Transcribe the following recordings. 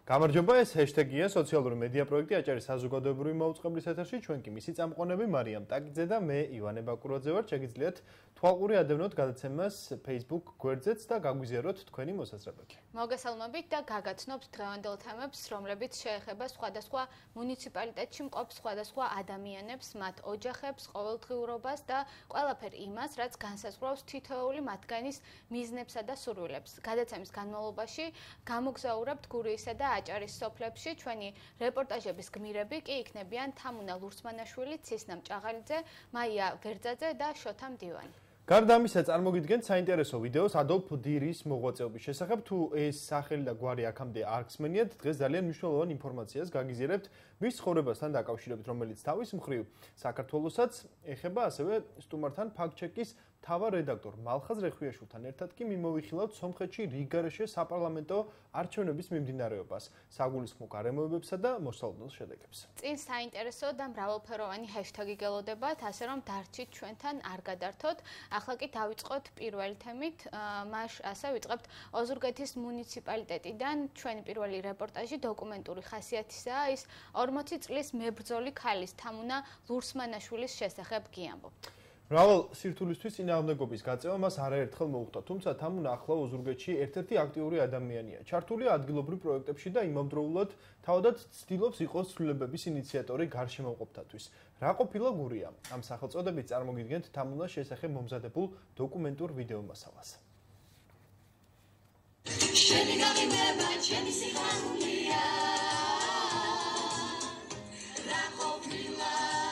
გამარჯობა, ეს ჰეშთეგია სოციალური მედია პროექტი აჭარის საზოგადოებრივი მოუწყებლის ეთერში. ჩვენ კი მისი წამყვანები მარიამ ტაკიძე და მე ივანე ბაკურაძე ვართ. შეგიძლიათ თვალყური ადევნოთ გადაცემას Facebook გვერდზეც და გაგვიზიაროთ თქვენი მოსაზრებები. მოგესალმებით და გაგაცნობთ დღევანდელ თემებს, რომლებიც შეეხება სხვადასხვა მუნიციპალიტეტში მყოფ სხვადასხვა ადამიანებს, მათ ოჯახებს, ყოველდღიურობას და ყველაფერ იმას, რაც განსაზღვრავს თითოეული მათგანის მიზნებსა და სურვილებს. გადაცემის განმავლობაში გამოგზაურებთ გურიისა და აჭარის სოფლებში. ჩვენი რეპორტაჟების გმირები კი იქნებიან თამუნა ლურსმანაშვილი, ცისნა მჭაღალიძე, მაია გერძაძე და შოთა მდივანი. გარდა ამისა, წარმოგიდგენთ საინტერესო ვიდეოს ადოლფ დირის მოღვაწეობის შესახებ. თუ ეს სახელი და გვარი აქამდე არ გსმენიათ, დღეს ძალიან მნიშვნელოვან ინფორმაციას გაგიზიარებთ მის ცხოვრებასთან დაკავშირებით, რომელიც თავის მხრივ საქართველოსაც ეხება, ასევე სტუმართან ფაქტ-ჩეკის მთავარ რედაქტორ მალხაზ რეხვიაშვილთან ერთად კი მიმოვიხილავთ სომხეთში რიგგარეშე საპარლამენტო არჩევნების მიმდინარეობას, საგულისხმო გარემოებებსა და მოსალოდნელ შედეგებს. წინ საინტერესო და მრავალფეროვანი ჰეშთეგი გელოდებათ, ასე რომ დარჩით ჩვენთან არ გადართოთ. ახლა კი დავიწყოთ პირველი თემით. ასე ვიწყებთ ოზურგეთის მუნიციპალიტეტიდან. ჩვენი პირველი რეპორტაჟი დოკუმენტური ხასიათისაა. ის 40 წლის მებრძოლი ქალის თამუნა ლურსმანაშვილის შესახებ გიამბობთ. მრავალ სირთულისთვის წინააღმდეგობის გაწევა მას არაერთხელ მოუხდა, თუმცა თამუნა ახლა ოზურგეთში ერთ-ერთი აქტიური ადამიანია. ჩართულია ადგილობრივ პროექტებში და იმავდროულად თავადაც ცდილობს იყოს ცვლილებების ინიციატორი გარშემოყოფთათვის. რა ყოფილა გურია? ამ სახელწოდებით წარმოგიდგენთ თამუნას შესახებ მომზადებულ დოკუმენტურ ვიდეო მასალას. შენი გაღიმება, ჩემი სიხარულია. რა ყოფილა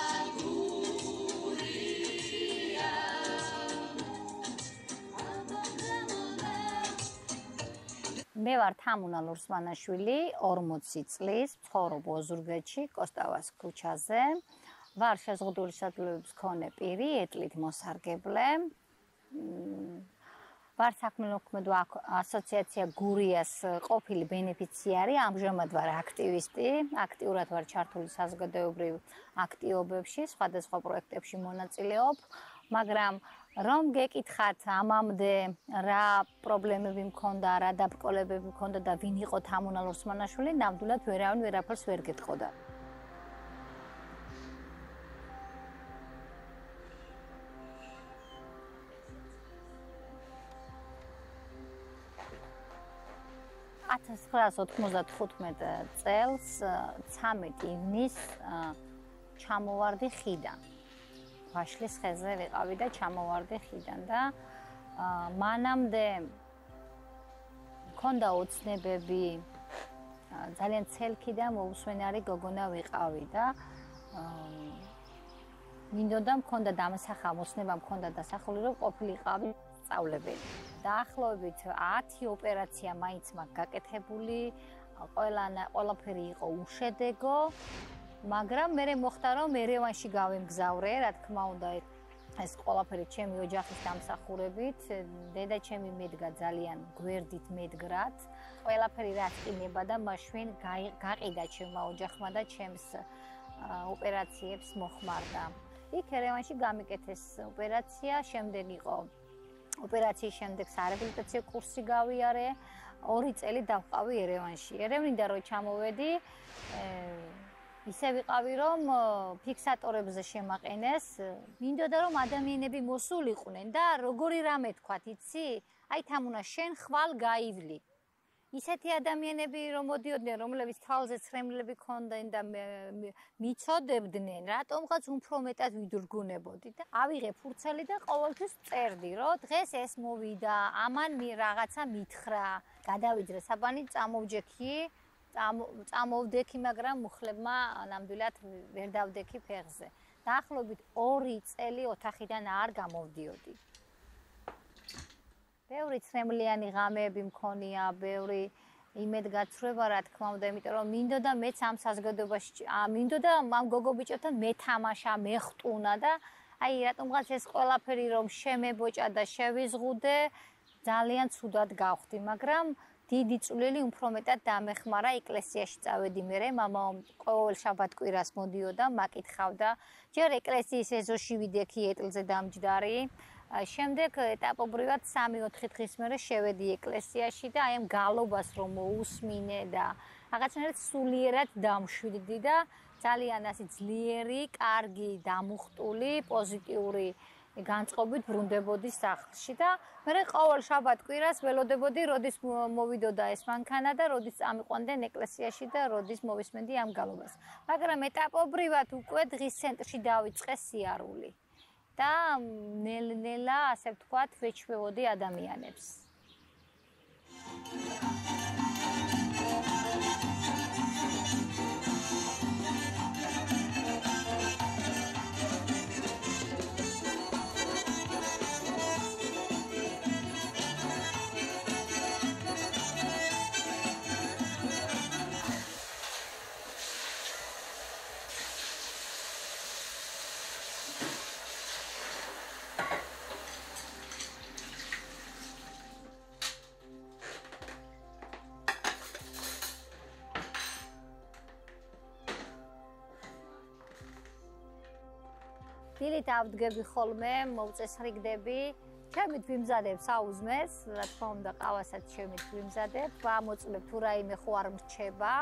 მე ვარ თამუნა ლურსმანაშვილი, 40 წლის, ცხოვრობ ოზურგეთში, კოსტავას ქუჩაზე. ვარ შეზღუდული შესაძლებლობების მქონე პირი, ეტლით მოსარგებლე. ვარ საქმიანობრივი ასოციაცია გურიას ყოფილი ბენეფიციარი, ამჟამად ვარ აქტივისტი, აქტიურად ვარ ჩართული საზოგადოებრივ აქტივობებში, სხვადასხვა პროექტებში მონაწილეობ, მაგრამ რომ გეკითხათ ამამდე რა პრობლემები მქონდა, რა დაბრკოლებები მქონდა და ვინ იყო თამუნა ლურსმანაშვილი, ნამდვილად ვერავინ ვერაფერს ვერ გეტყოდა. წელს 13 ივნის ჩამოვარდი ხიდან. ვაშლის ხეზე ვიყავი და ჩამოვარდი ხიდან და მანამდე მქონდა ოცნებები, ძალიან ცელქი და მოусვენარი გოგონა ვიყავი და მინდოდა მქონდა დამსახამოსნება, მქონდა დასახული, რომ ყოფილიყავი სწავლებელი. დაახლოებით 10 ოპერაცია მაინც მაქვს გაკეთებული, ყველაფერი იყო უშედეგო, მაგრამ მე მოხდა რომ ერევანში გავემგზავრე, რა თქმა უნდა, ეს ყველაფერი ჩემი ოჯახის დამსახურებით, დედა ჩემი მედგა ძალიან გვერდით მედგრად, ყველაფერი რა წინება და მაშინ გაყიდა ჩემმა ოჯახმა და ჩემს ოპერაციებს მოხმარდა. იქ ერევანში გამიკეთეს ოპერაცია, შემდეგ იყო ოპერაციის შემდეგ სარეაბილიტაციო კურსი გავიარე, 2 წელი დავყავი ერევანში. ერევნიდან რო ჩამოვედი, ისე ვიყავი რომ ფიქსატორებზე შემაყენეს, მინდოდა რომ ადამიანები მოსულიყვნენ და როგორი რამე თქვათ, იცი? აი თამუნა შენ ხვალ გაივლი. ისეთი ადამიანები რომ მოდიოდნენ, რომლებიც თვალზე ცრემლები ქონდნენ და მიცოდებდნენ, რატომღაც უფრო მეტად ვიდურგუნებოდი და ავიღე ფურცელი და ყოველთვის წერდი, რომ დღეს ეს მოვიდა, ამან რაღაცა მითხრა, გადავიძრე საბანი, წამოვდექი, მაგრამ მუხლებმა ნამდვილად ვერ დავდექი ფეხზე. დაახლოებით 2 წელი ოთახიდან არ გამოვდიოდი. ბევრი ცრემლიანი ღამეები მქონია, ბევრი იმედგაცრუება, რა თქმა უნდა, იმიტომ რომ მინდოდა მეც ამ საზოგადოებაში, მინდოდა ამ გოგო-ბიჭებთან მეთამაშა, მეხტუნა და აი რატომღაც ეს ყველაფერი რომ შემებოჭა და შევიზღუდე, ძალიან ცუდად გავხდი, მაგრამ დიდი წვლილი უფრო მეტად დამეხმარა ეკლესიაში წავედი მე, მამაო ყოველ შაბათ-კვირას მოდიოდა, მაკითხავდა, ჯერ ეკლესიის ეზოში ვიდექი ეტლზე დამჯდარი, შემდეგ ეტაპობრივად 3-4 დღის მერე შევედი ეკლესიაში და აი ამ გალობას რომ მოусმინე და რაღაცნაირად სულიერად დამშვიდდი და ძალიან ასე ძლიერი, კარგი, დამუხტული, პოზიტიური განწყობით ბრუნდებოდი სახლში და მე ყოველ შაბათ-კვირას ველოდებოდი, როდის მოვიდოდა ეს მანქანა და როდის წამიყვანდნენ ეკლესიაში და როდის მოვისმენდი ამ გალობას. მაგრამ ეტაპობრივად უკვე დღის ცენტრში დავიწყე სიარული და ნელ-ნელა, ასე ვთქვათ, ვეჩვევოდი ადამიანებს. დილით ავდგები ხოლმე, მოვწესრიგდები, ჩემით ვიმზადებ საუზმეს, რა თქმა უნდა, ყავასაც ჩემით ვიმზადებ, ვამოწმებ თუ რაიმე ხო არ მრჩება.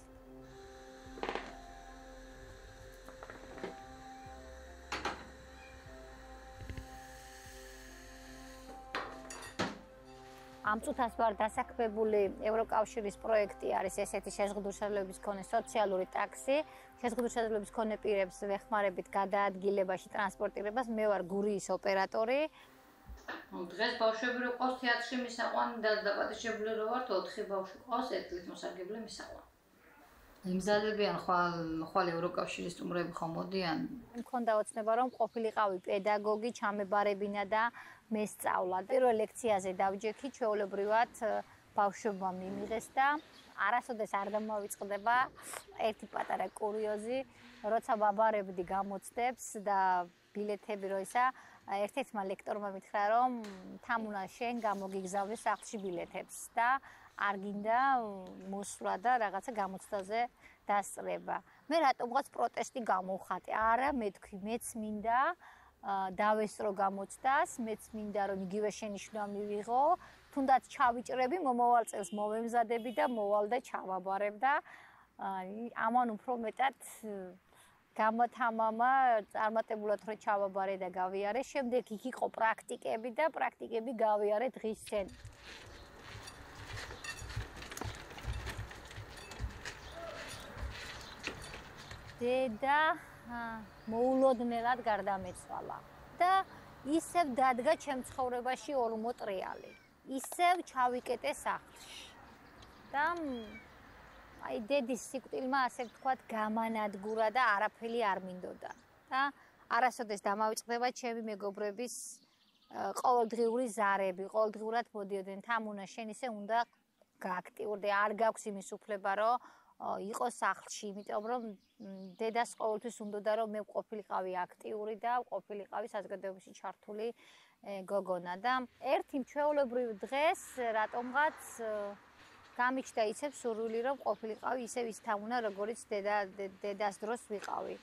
ამ წუთას ვარ დასაქმებული ევროკავშირის პროექტი არის ესეთი შეზღუდულობის მქონე სოციალური ტაქსი. შეზღუდულობის მქონე პირებს ვეხმარებით გადაადგილებაში, ტრანსპორტირებას. მე ვარ გურიის ოპერატორი. დღეს ბავშვები რო ყავს თეატრში მისაყვანი და დაპატიჟებული რო ვართ 4 ბავშვი ყავს ერთლით მოსარგებლე მისაყვანი. იმზადებიან ხვალ ევროკავშირის სტუმრები ხომ მოდიან. მქონდა ოცნება რომ ყოფილიყავი პედაგოგი, ჩამებარებინა და მესწავლა. პირველ ლექციაზე დავჯექი, ჩვეულებრივად ბავშვებმა მიმიღეს და არასოდეს არ დამოვიწყდება ერთი პატარა კურიოზი, როცა ვაბარებდი გამოცდებს და ბილეთები როისა ერთ-ერთმა ლექტორმა მითხრა რომ თამუნა შენ გამოგიგზავნე სახლში ბილეთებს და არ გინდა მოსვლა და რაღაცა გამოცდაზე დასწრება. მე რატომღაც პროტესტი გამოვხატე. არა, მე თქვი, მეც მინდა დავესწრო გამოცდას, მეც მინდა რომ იგივე შენიშვნა მივიღო, თუნდაც ჩავიჭრები, მომავალ წელს მოვემზადები და მოვალ და ჩავაბარებ და ამან უფრო მეტად გამოთამამა წარმატებულად რო ჩავაბარე და გავიარე, შემდეგ იქ იყო პრაქტიკები და პრაქტიკები გავიარე დღის ცენტრში. დედა მოულოდნელად გარდამეცვალა და ისევ დადგა ჩემ ცხოვრებაში 40 ტრიალი. ისევ ჩავიკეტე სახლში. და აი დედის სიკვდილმა ასე ვთქვათ გამანადგურა და არაფერი არ მინდოდა. და არასოდეს დამავიწყდება ჩემი მეგობრების ყოველდღიური ზარები, ყოველდღურად მოდიოდნენ თამუნა შენ ისე უნდა გააქტიურდე, არ გაქვს იმის უფლება რომ იყო სახლში, იმიტომ რომ დედას ყოველთვის უნდოდა რომ მე ყოფილიყავი აქტიური და ყოფილიყავი საზოგადოებაში ჩართული გოგონა და ერთი ჩვეულებრივ დღეს რატომღაც გამიჩნდა ისევ სურვილი რომ ყოფილიყავი ისევ ის თამუნა როგორიც დედას დროს ვიყავი.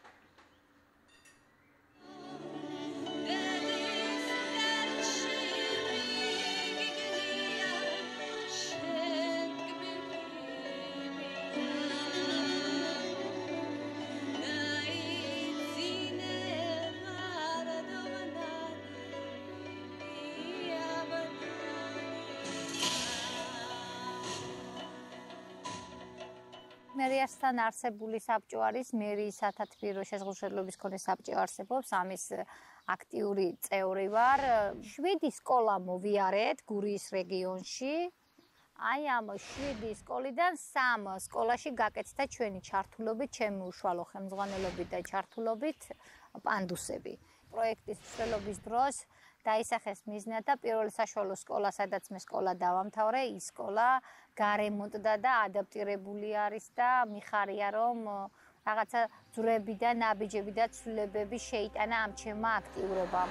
მერიასთან არსებული საბჭო არის მერიის სათათბირო შეზღუდულობის მქონე საბჭო არსებობს ამის აქტიური წევრი ვარ 7 სკოლა მოვიარეთ გურიის რეგიონში აი ამ 7 სკოლიდან 3 სკოლაში გაკეთდა ჩვენი ჩართულობით ჩემი უშუალო ხელმძღვანელობით და ჩართულობით პანდუსები პროექტის მსვლელობის დროს დაისახეს მიზნად და პირველი საშუალო სკოლა სადაც მე სკოლა დავამთავრე ის სკოლა გარემონტდა და ადაპტირებული არის და მიხარია რომ რაღაცა ძვრები და ნაბიჯები და ცვლილებები შეიტანა ამ ჩემმა აქტიურობამ.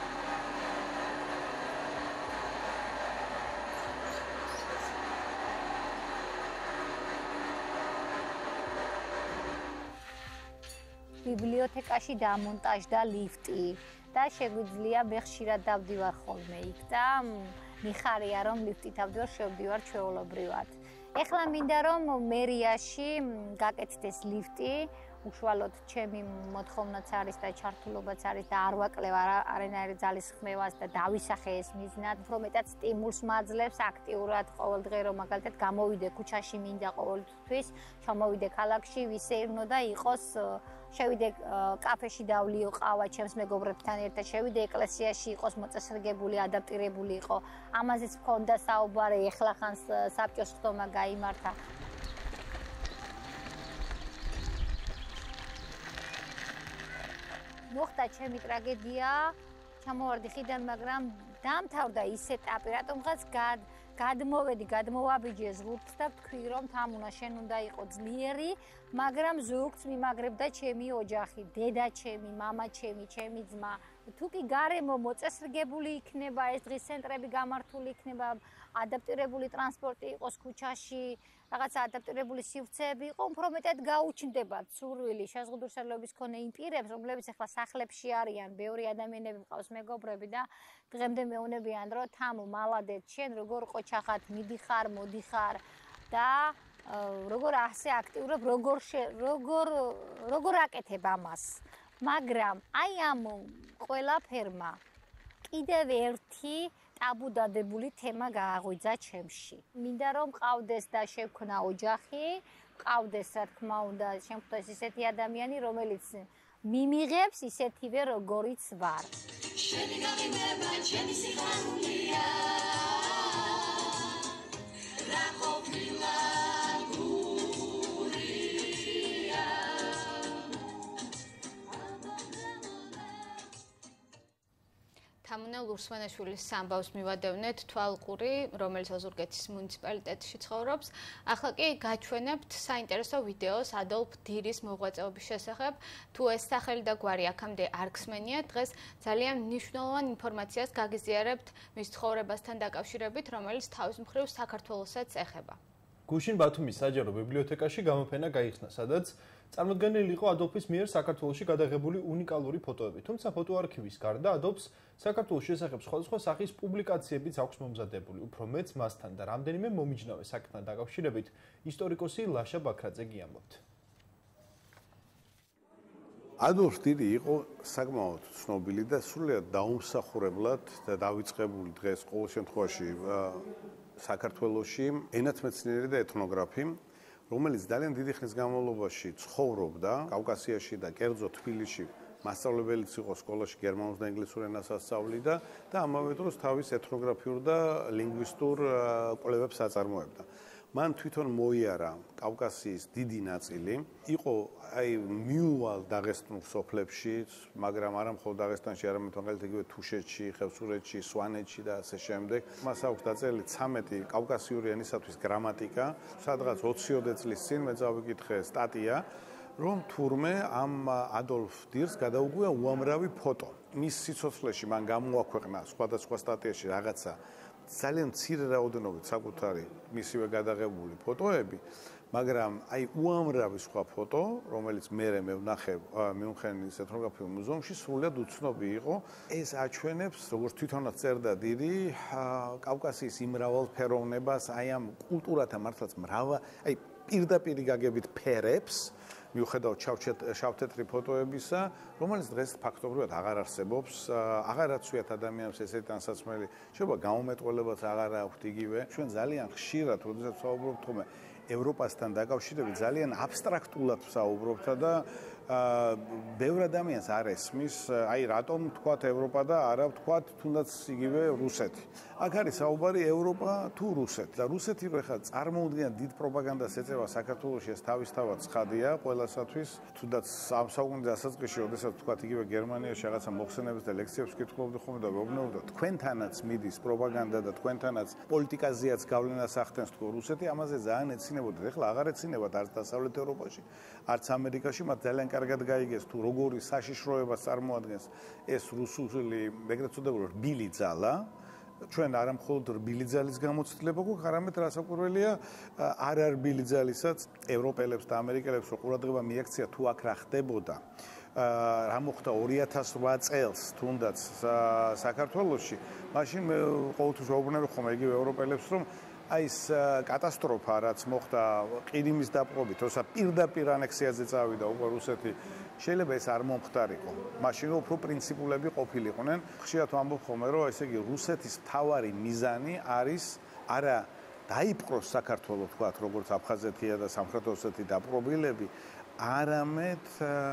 ბიბლიოთეკაში დამონტაჟდა ლიფტი და შეგვიძლია მე ხშირად დავდივარ ხოლმე იქ და მიხარია რომ ლიფტით ავდივარ შევდივარ ჩვეულებრივად. ეხლა მინდა რომ მერიაში გაკეთდეს ლიფტი, უშუალოდ ჩემი მოთხოვნაც არის და ჩართულობაც არის და არ ვაკლევ არანაირი ძალის ხმევას და დავისახე ეს მიზნად, უფრო მეტად სტიმულს მაძლევს აქტიურად ყოველდღე რომ მაგალითად გამოვიდე ქუჩაში მინდა ყოველთვის, ჩამოვიდე ქალაქში, ვისეირნო და იყოს შევიდე კაფეში დავლიო ყავა ჩემს მეგობრებთან ერთად, შევიდე ეკლესიაში იყოს მოწესრიგებული, ადაპტირებული იყო. ამაზეც მქონდა საუბარი, ეხლა ხან საბჭოს ხდომა გაიმართა. მოხდა ჩემი ტრაგედია, ჩამოვარდი ხიდან, მაგრამ დამთავრდა ის ეტაპი, რატომღაც გადმოვედი, გადმოვაბიჯე ზღურთს და ვთქვი რომ თამუნა შენ უნდა იყო ძლიერი, მაგრამ ზოგს მიმაგრებდა ჩემი ოჯახი, დედა ჩემი, მამა ჩემი, ჩემი ძმა. თუ კი გარემო მოწესრიგებული იქნება, ეს დღის ცენტრები გამართული იქნება, ადაპტირებული ტრანსპორტი იყოს ქუჩაში, რაღაცა ადაპტირებული სივრცეები იყო, უფრო მეტად გაუჩნდებათ სურვილი შეზღუდულობის მქონე იმ პირებს, რომლებიც ახლა სახლებში არიან, ბევრი ადამიანები მყავს მეგობრები და დღემდე მეუბნებიან, რომ თამო მალადეთ, შენ როგორ ყოჩახად მიდიხარ, მოდიხარ და როგორ ასე აქტიურობ, როგორ აკეთებ ამას. მაგრამ აი ამ ყველაფერმა კიდევ ერთი ტაბუდადებული თემა გააღვიძა ჩემში. მინდა რომ მყავდეს და შევქნა ოჯახი, მყავდეს რა თქმა უნდა, შემთხვევით ისეთი ადამიანი, რომელიც მიმიღებს ისეთივე როგორიც ვარ. შენი გაღიმება ჩემი სიხარულია. რა ყოფილა თამუნა ლურსმანაშვილის სამბავს მივადევნეთ თვალყური, რომელიც ოზურგეთის მუნიციპალიტეტში ცხოვრობს. ახლა კი გაჩვენებთ საინტერესო ვიდეოს ადოლფ დირის მოღვაწეობის შესახებ. თუ ეს სახელი და გვარი აქამდე არ გსმენიათ, დღეს ძალიან მნიშვნელოვან ინფორმაციას გაგიზიარებთ მის ცხოვრებასთან დაკავშირებით, რომელიც თავის მხრივ საქართველოსაც ეხება. გუშინ ბათუმის საჯარო ბიბლიოთეკაში გამოფენა გაიხსნა, სადაც წარმოდგენილი იყო ადოლფის მიერ საქართველოში გადაღებული უნიკალური ფოტოები. თუმცა ფოტოარქივის გარდა ადოლფს საქართველოს შესახებ სხვადასხვა სახის პუბლიკაციებიც აქვს მომზადებული. უფრო მეც მასთან და რამდენიმე მომიჯნავე საკითხთან დაკავშირებით ისტორიკოსი ლაშა ბაქრაძე გიამბობთ. ადოლფ დირი იყო საკმაოდ ცნობილი და სრულიად დაუმსახურებლად და დავიწყებული დღეს ყოველ შემთხვევაში საქართველოში ენათმეცნიერი და ეთნოგრაფი, რომელიც ძალიან დიდი ხნის განმავლობაში ცხოვრობდა კავკასიაში და კერძო თბილისში, მასწავლებელიც იყო სკოლაში გერმანულ და ინგლისურ ენას ასწავლიდა და ამავე დროს თავის ეთნოგრაფიულ და ლინგვისტურ კვლევებს აწარმოებდა. მან თვითონ მოიარა კავკასიის დიდი ნაწილი, იყო მიუვალ დაღესტნურ სოფლებში, მაგრამ არა მხოლოდ დაღესტანში, არამედ მაგალითად იგივე თუშეთში, ხევსურეთში, სვანეთში და ასე შემდეგ. მას აქვს დაწერილი 13 კავკასიური ენისათვის გრამატიკა, სადღაც 20-ოდე წლის წინ მე წავიკითხე სტატია, რომ თურმე ამ ადოლფ დირს გადაუგვია უამრავი ფოტო. მის სიცოცხლეში მან გამოაქვეყნა სხვადასხვა სტატიაში რაღაცა ძალიან მცირე რაოდენობით საკუთარი მისივე გადაღებული ფოტოები, მაგრამ აი უამრავი სხვა ფოტო, რომელიც მე ვნახე მიუნხენის ეთნოგრაფიულ მუზეუმში, სრულიად უცნობი იყო. ეს აჩვენებს, როგორც თვითონაც წერდა დირი, კავკასიის იმ მრავალფეროვნებას, აი ამ კულტურათა მართლაც აი პირდაპირ გაგებით ფერებს, მიუხედავად შავთეთრი ფოტოებისა, რომელიც დღეს ფაქტობრივად აღარ არსებობს, აღარ აცვიათ ადამიანებს ესეთი ტანსაცმელი, შეიძლება გამომეტყველებაც აღარ აქვთ იგივე. ჩვენ ძალიან ხშირად, როდესაც ვსაუბრობთ ხოლმე ევროპასთან დაკავშირებით, ძალიან აბსტრაქტულად ვსაუბრობთ და ბევრ ადამიანს არ ესმის, აი რატომ თქვათ ევროპა და არა თქვათ თუნდაც იგივე რუსეთი. აქ არის საუბარი ევროპა თუ რუსეთი და რუსეთი რო ეხლა წარმოუდგენლად დიდ პროპაგანდას ეწევა საქართველოში, ეს თავისთავად ცხადია ყველასათვის, თუნდაც ამ საუკუნის დასაწყისში, როდესაც თქვათ იგივე გერმანიაში რაღაცა მოხსენებს და ლექციებს ვკითხულობდი ხოლმე და ვეუბნებოდი, თქვენთანაც მიდის პროპაგანდა და თქვენთანაც პოლიტიკაზეაც გავლენას ახდენს თქო რუსეთი, ამაზე ძალიან ეცინებოდეთ. ეხლა აღარ ეცინებათ არც დასავლეთ ევროპაში, არც ამერიკაში, მათ ძალიან კარგად გაიგეს თუ როგორი საშიშროებას წარმოადგენს ეს რუსული ეგრეთ წოდებული რბილი ძალა. ჩვენ არა მხოლოდ რბილი ძალის გამოცდილება გვაქვს, არამედ რასაკვირველია არა რბილი ძალისაც ევროპელებს და ამერიკელებს რო ყურადღება მიექცია თუ აქ რა ხდებოდა. რა მოხდა 2008 წელს თუნდაც საქართველოში, მაშინ მე ყოველთვის ვაუბრუნებ ხოლმე იგივე ევროპელებს, რომ აი ეს კატასტროფა, რაც მოხდა ყირიმის დაპყრობით, თორსა პირდაპირ ანექსიაზე წავიდა უკვე რუსეთი, შეიძლება ეს არ მომხდარიყო. მაშინ უფრო პრინციპულები ყოფილიყვნენ. ხშირად ვამბობ ხოლმე, რომ ესე იგი რუსეთის მთავარი მიზანი არის არა დაიპყროს საქართველოს, თქვათ, როგორც აფხაზეთია და სამხრეთ ოსეთი დაპყრობილები, არამედ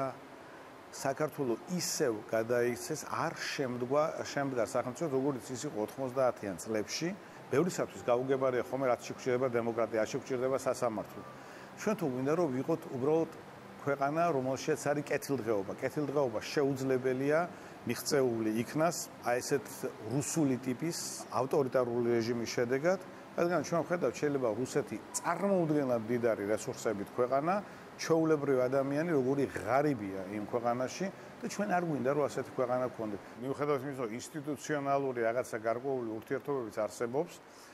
საქართველოს ისევ გადაიქცეს არ შემდგარ სახელმწიფოს, როგორც ის იყო 90-იან წლებში. ბევრისათვის გაუგებარია ხოლმე, რაც შეგვჭირდება დემოკრატია, არ შეგვჭირდება სასამართლო. ჩვენ თუ გვინდა რომ ვიყოთ უბრალოდ ქვეყანა, რომელშიც არის კეთილდღეობა. კეთილდღეობა შეუძლებელია მიღწეული იქნას აი ესეთ რუსული ტიპის ავტორიტარული რეჟიმის შედეგად, რადგან ჩვენ ვხედავთ, შეიძლება რუსეთი წარმოუდგენლად მდიდარი რესურსებით ქვეყანა, ჩვეულებრივი ადამიანი, როგორი ღარიბია იმ ქვეყანაში და ჩვენ არ გვინდა რომ ასეთი ქვეყანა გქონდეთ. მიუხედავად იმისა, რომ ინსტიტუციონალური რაღაცა გარკვეული ურთიერთობებიც არსებობს,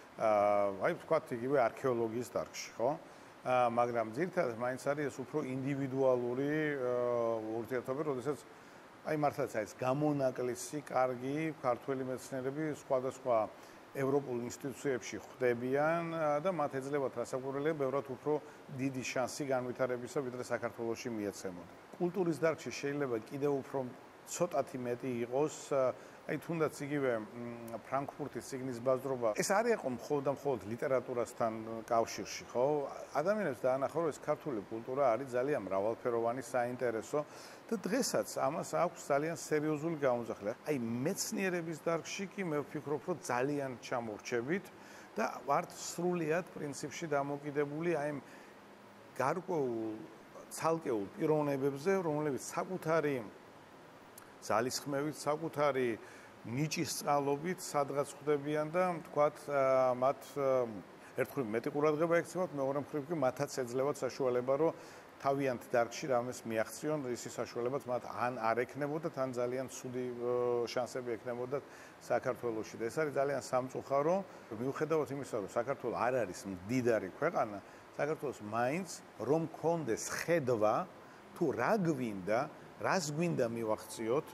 აი ვთქვათ, იგივე არქეოლოგიის დარგში, ხო? მაგრამ ძირითადად მაინც არის ეს უფრო ინდივიდუალური ურთიერთობები, როდესაც აი მართლაც აი ეს გამონაკლისი, კარგი ქართველი მეცნიერები სხვადასხვა ევროპულ ინსტიტუციებში ხვდებიან და მათ ეძლებათ რასაკვირველია ბევრად უფრო დიდი შანსი განვითარებისა, ვიდრე საქართველოში მიეცემოდა. კულტურის დარგში შეიძლება კიდევ უფრო ცოტათი მეტი იყოს, აი თუნდაც იგივე ფრანკფურტის ციგნის ბაზრობა. ეს არ იყო მხოლოდ და მხოლოდ ლიტერატურასთან კავშირში, ხო? ადამიანებს დაანახა, რომ ეს ქართული კულტურა არის ძალიან მრავალფეროვანი, საინტერესო და დღესაც ამას აქვს ძალიან სერიოზული გამოსახულება. აი მეცნიერების დარგში კი მე ვფიქრობ, რომ ძალიან ჩამორჩებით და ვართ სრულიად პრინციპში დამოკიდებული აი ამ გარკვეულ ცალკეულ პიროვნებებზე, რომლებიც საკუთარი ძალისხმევით, საკუთარი ნიჭის წყალობით სადღაც ხვდებიან და თქვათ მათ ერთ მხრივ მეტი ყურადღება ექცევათ, მეორე მხრივ კი მათაც ეძლევათ საშუალება, რომ თავიანთ დარგში რამეს მიაღწიონ, ისი საშუალებაც მათ ან არ ექნებოდათ, ან ძალიან ცუდი შანსები ექნებოდათ საქართველოში. და ეს არის ძალიან სამწუხარო, მიუხედავად იმისა, რომ საქართველო არ არის მდიდარი ქვეყანა, საქართველოს მაინც რომ კონდეს ხედვა თუ რა გვინდა, რას გვინდა მივახციოთ,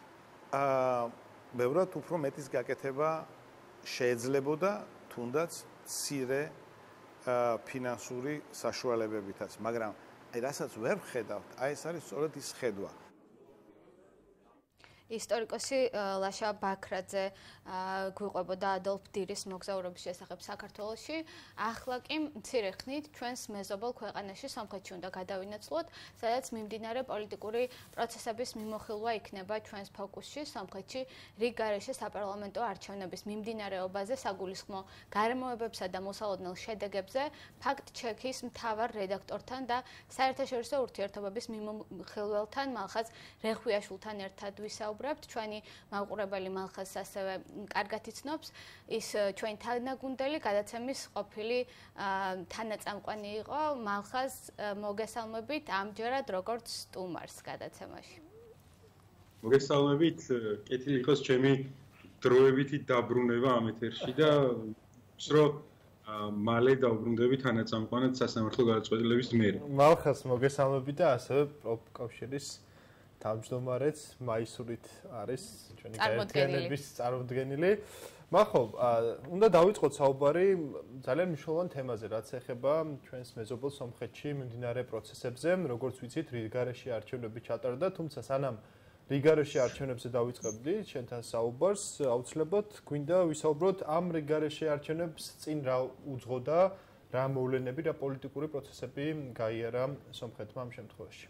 ბევრად უფრო მეტის გაკეთება შეეძლებოდა თუნდაც მცირე ფინანსური საშუალებებითაც, მაგრამ აი რასაც ვერ ვხედავთ, აი ეს არის სწორედ ის ხედვა. ისტორიკოსი ლაშა ბაქრაძე გვიყვებოდა ადოლფ დირის მოგზაურობის შესახებ საქართველოში. ახლა კი მცირე ხნით ჩვენს მეზობელ ქვეყანაში სომხეთში უნდა გადავინაცვლოთ, სადაც მიმდინარე პოლიტიკური პროცესების მიმოხილვა იქნება ჩვენს ფოკუსში. სომხეთში რიგ გარეშე საპარლამენტო არჩევნების მიმდინარეობაზე, საგულისხმო გარემოებებსა და მოსალოდნელ შედეგებზე, ფაქტ-ჩეკის მთავარ რედაქტორთან და საერთაშორისო ურთიერთობების მიმოხილველთან მალხაზ რეხვიაშვილთან ერთად ვისაუბრებთ. ჩვენი მაუყურებელი მალხაზ ასევე კარგად იცნობს, ის ჩვენი თანაგუნდელი გადაცემის ყოფილი თანაწამყვანი იყო. მალხაზ, მოგესალმებით ამჯერად როგორც სტუმარს გადაცემაში. მოგესალმებით, კეთილი იყოს ჩემი დროებითი დაბრუნება ამ ეთერში და ვსრო მალე დავბრუნდები თანაწამყვანად სასამართლო გადაწყვეტილების მიერ. მალხაზ, მოგესალმებით და ასევე პროფკავშირის თავმჯდომარეც მაისურით არის ჩვენი გაერთიანების წარმოდგენილი. მახო, უნდა დავიწყოთ საუბარი ძალიან მნიშვნელოვან თემაზე, რაც ეხება ჩვენს მეზობელ სომხეთში მიმდინარე პროცესებზე, როგორც ვიცით, რიგგარეშე არჩევნები ჩატარდა, თუმცა სანამ რიგგარეშე არჩევნებზე დავიწყებდი ჩვენთან საუბარს, აუცილებლად გვინდა ვისაუბროთ ამ რიგგარეშე არჩევნებს წინ რა უძღოდა, რა მოვლენები, რა პოლიტიკური პროცესები გაიარა სომხეთმა ამ შემთხვევაში.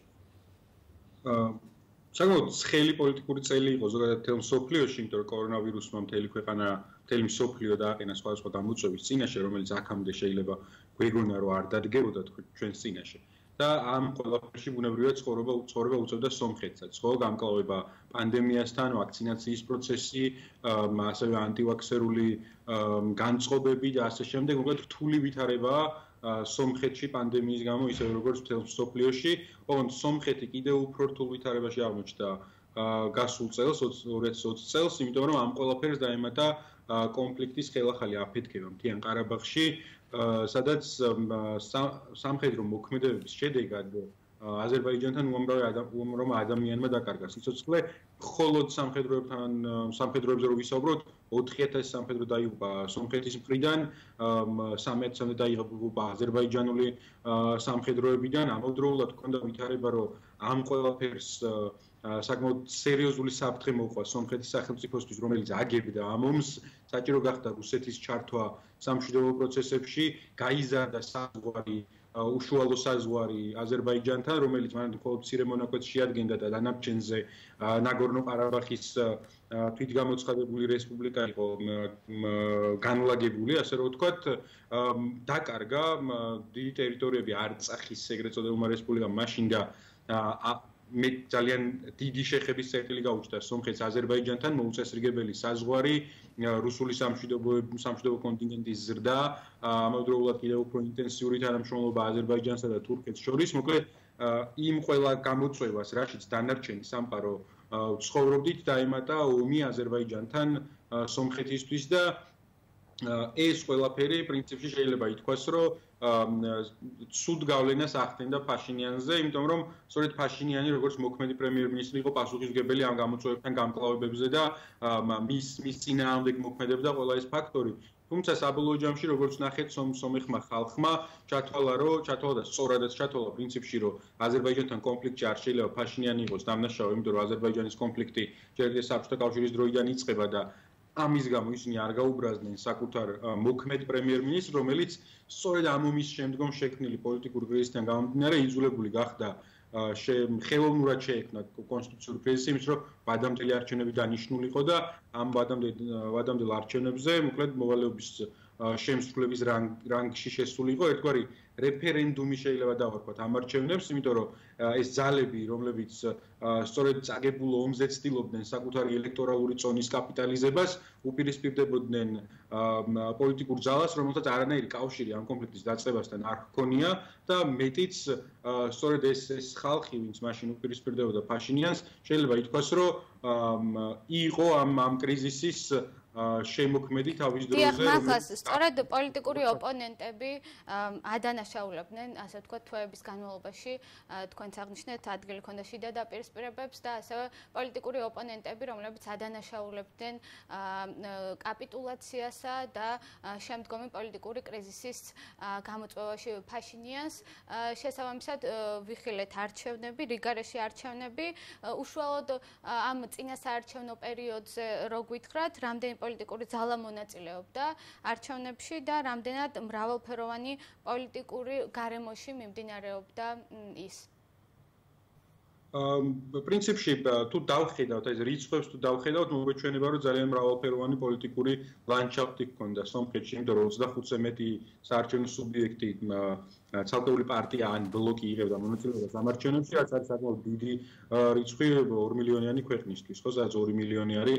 საკმაოდ ცხელი პოლიტიკური წელი იყო ზოგადად მთელ მსოფლიოში, იმიტომ რომ კორონავირუსმა მთელი ქვეყანა, მთელი მსოფლიო დააყენა სხვადასხვა დამოწვევის წინაშე, რომელიც აქამდე შეიძლება გვეგონა რომ არ დადგებოდა ჩვენს წინაშე. და ამ ყველაფერში ბუნებრივად ცხოვრება უწევდა სომხეთსაც, ხო, გამკლავება პანდემიასთან, ვაქცინაციის პროცესი, ასევე ანტივაქსერული განწყობები და ასე შემდეგ, უბრალოდ რთული ვითარებაა სომხეთში პანდემიის გამო, ისე როგორც მთელ მსოფლიოში, ოღონდ სომხეთი კიდევ უფრო რთულ ვითარებაში აღმოჩნდა გასულ წელს, 2020 წელს, იმიტომ რომ ამ ყველაფერს დაემატა კონფლიქტის ხელახალი აფეთქება მთიან ყარაბაღში, სადაც სამხედრო მოქმედებების შედეგად აზერბაიჯანთან უამრავ ადამიანმა დაკარგა სიცოცხლე, მხოლოდ სამხედროებზე რო ვისაუბროთ 4000 სამხედრო დაიღუპა სომხეთის მხრიდან 3000-მდე დაიღუპა აზერბაიჯანული სამხედროებიდან ამავდროულად ჰქონდა ვითარება რომ ამ ყველაფერს საკმაოდ სერიოზული საფრთხე მოყვა სომხეთის სახელმწიფოსთვის რომელიც აგებდა ამ ომს საჭირო გახდა რუსეთის ჩართვა სამშვიდობო პროცესებში გაიზარდა საზღვარი უშუალო საზღვარი აზერბაიჯანთან რომელიც მანამდე მხოლოდ მცირე მონაკვეთს შეადგენდა და დანარჩენზე ნაგორნო-ყარაბახის თვითგამოცხადებული რესპუბლიკა იყო განლაგებული ასე რომ ვთქვათ დაკარგა დიდი ტერიტორიები არცახის ეგრეთ წოდებულმა რესპუბლიკამ მაშინ და მე ძალიან დიდი შეხების წერტილი გაუჩნდა სომხეთს აზერბაიჯანთან მოუწესრიგებელი საზღვარი რუსული სამშვიდობო კონტინგენტის ზრდა ამავდროულად კიდევ უფრო ინტენსიური თანამშრომლობა აზერბაიჯანსა და თურქეთს შორის მოკლედ იმ ყველა გამოწვევას რაშიც დანარჩენი სამყარო ცხოვრობდით დაემატა ომი აზერბაიჯანთან სომხეთისთვის და ეს ყველაფერი პრინციპში შეიძლება ითქვას რომ ცუდ გავლენას ახდენდა ფაშინიანზე, იმიტომ რომ სწორედ ფაშინიანი როგორც მოქმედი პრემიერ-მინისტრი იყო პასუხისმგებელი ამ გამოწვევებთან გამკლავებებზე და მის წინააღმდეგ მოქმედებდა ყველა ეს ფაქტორი. თუმცა საბოლოო ჯამში როგორც ნახეთ სომეხმა ხალხმა ჩათვალა და სწორადაც ჩათვალა პრინციპში რომ აზერბაიჯანთან კონფლიქტი არ შეიძლება ფაშინიანი იყოს დამნაშავე, იმიტომ რომ აზერბაიჯანის კონფლიქტი ჯერ კიდევ საბჭოთა კავშირის დროიდან იწყება და ამის გამო ისინი არ გაუბრაზდნენ საკუთარ მოქმედ პრემიერ-მინისტრს, რომელიც სწორედ ამ ომის შემდგომ შექმნილი პოლიტიკური კრიზისიდან გამომდინარე იძულებული გახდა ხელოვნურად შეექმნა კონსტიტუციური კრიზისი, იმის რომ ვადამდელი არჩევნები დანიშნული იყო და ამ ვადამდელ არჩევნებზე მოკლედ მოვალეობის შემსრულების რანგში შესული იყო ერთგვარი რეფერენდუმი შეიძლება დავარქვათ ამ არჩევნებს, იმიტომ რომ ეს ძალები, რომლებიც სწორედ წაგებულ ომზე ცდილობდნენ საკუთარი ელექტორალური წონის კაპიტალიზებას, უპირისპირდებოდნენ პოლიტიკურ ძალას, რომელსაც არანაირი კავშირი ამ კონფლიქტის დაწყებასთან არ ჰქონია და მეტიც სწორედ ეს ხალხი, ვინც მაშინ უპირისპირდებოდა ფაშინიანს, შეიძლება ითქვას, რომ იყო ამ კრიზისის შემოქმედი თავის დროზე. დიახ, მახას სწორედ პოლიტიკური ოპონენტები ადანაშაულებდნენ, ასე ვთქვათ, თვეების განმავლობაში, თქვენც აღნიშნეთ, ადგილი ჰქონდა შიდა დაპირისპირებებს და ასევე პოლიტიკური ოპონენტები, რომლებიც ადანაშაულებდნენ კაპიტულაციასა და შემდგომი პოლიტიკური კრიზისის გამოწვევაში ფაშინიანს. შესაბამისად, ვიხილეთ არჩევნები, რიგარეში არჩევნები, უშუალოდ ამ წინასაარჩევნო პერიოდზე რო გვითხრათ, რამდენი პოლიტიკური ძალა მონაწილეობდა არჩევნებში და რამდენად მრავალფეროვანი პოლიტიკური გარემოში მიმდინარეობდა ის. პრინციპში თუ დავხედავთ ეს რიცხვებს თუ დავხედავთ მოგეჩვენება რომ ძალიან მრავალფეროვანი პოლიტიკური ლანდშაფტი ჰქონდა სომხეთში, იმიტომ რომ 25-ზე მეტი საარჩევნო სუბიექტი ცალკეული პარტია ან ბლოკი იღებდა მონაწილეობას ამ არჩევნებში, რაც არის საკმაოდ დიდი რიცხვი 2 მილიონიანი ქვეყნისთვის, ხო, სადაც 2 მილიონი არის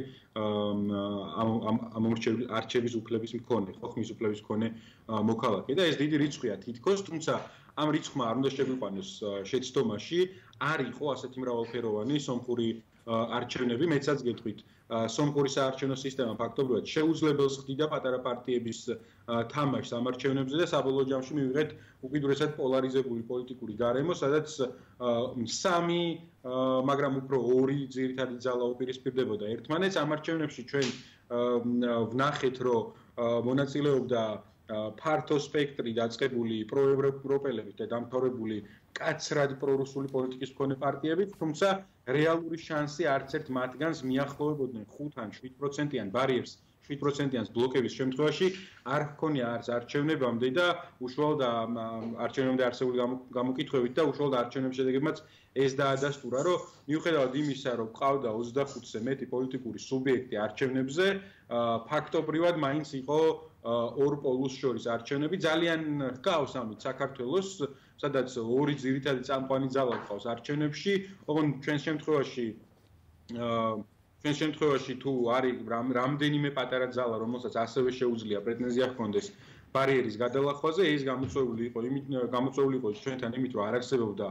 ამ არჩევის უფლების მქონე, ხოხმის უფლების მქონე მოქალაქე და ეს დიდი რიცხვია თითქოს, თუმცა ამ რიცხვმა არ უნდა შეგვიყვანოს შეცდომაში, არ იყო ასეთი მრავალფეროვანი სომხური არჩევნები, მეცაც გეტყვით. სომხური საარჩევნო სისტემა ფაქტობრივად შეუძლებელს ხდიდა პატარა პარტიების თამაშს ამ არჩევნებზე და საბოლოო ჯამში მივიღეთ უკიდურესად პოლარიზებული პოლიტიკური გარემო, სადაც 3, მაგრამ უფრო 2 ძირითადი ძალა უპირისპირდებოდა ერთმანეთს. ამ არჩევნებში ჩვენ ვნახეთ, რომ მონაწილეობდა ფართო სპექტრი დაწყებული პროევროპელებით და დამთავრებული კაცრად პრორუსული პოლიტიკის მქონე პარტიებით, თუმცა რეალური შანსი არც ერთ მათგანს მიახლოვებოდნენ 5 ან 7%-იან ბარიერს, 7%-იან ბლოკების შემთხვევაში არ ჰქონია არც არჩევნებამდე და უშუალოდ არჩევნებამდე არსებული გამოკითხვებით და უშუალოდ არჩევნების შედეგებმაც ეს დაადასტურა, რომ მიუხედავად იმისა, რომ ყავდა 25-ზე მეტი პოლიტიკური სუბიექტი არჩევნებზე, ფაქტობრივად მაინც იყო ორ პოლუს შორის არჩევნები. ძალიან ჰგავს ამით საქართველოს, სადაც 2 ძირითადი წამყვანი ძალა ჰყავს არჩევნებში, ოღონდ ჩვენს შემთხვევაში თუ არის რამდენიმე პატარა ძალა, რომელსაც ასევე შეუძლია პრეტენზია ჰქონდეს ბარიერის გადალახვაზე, ეს გამოწვეული იყო ჩვენთან იმით, რომ არ არსებობდა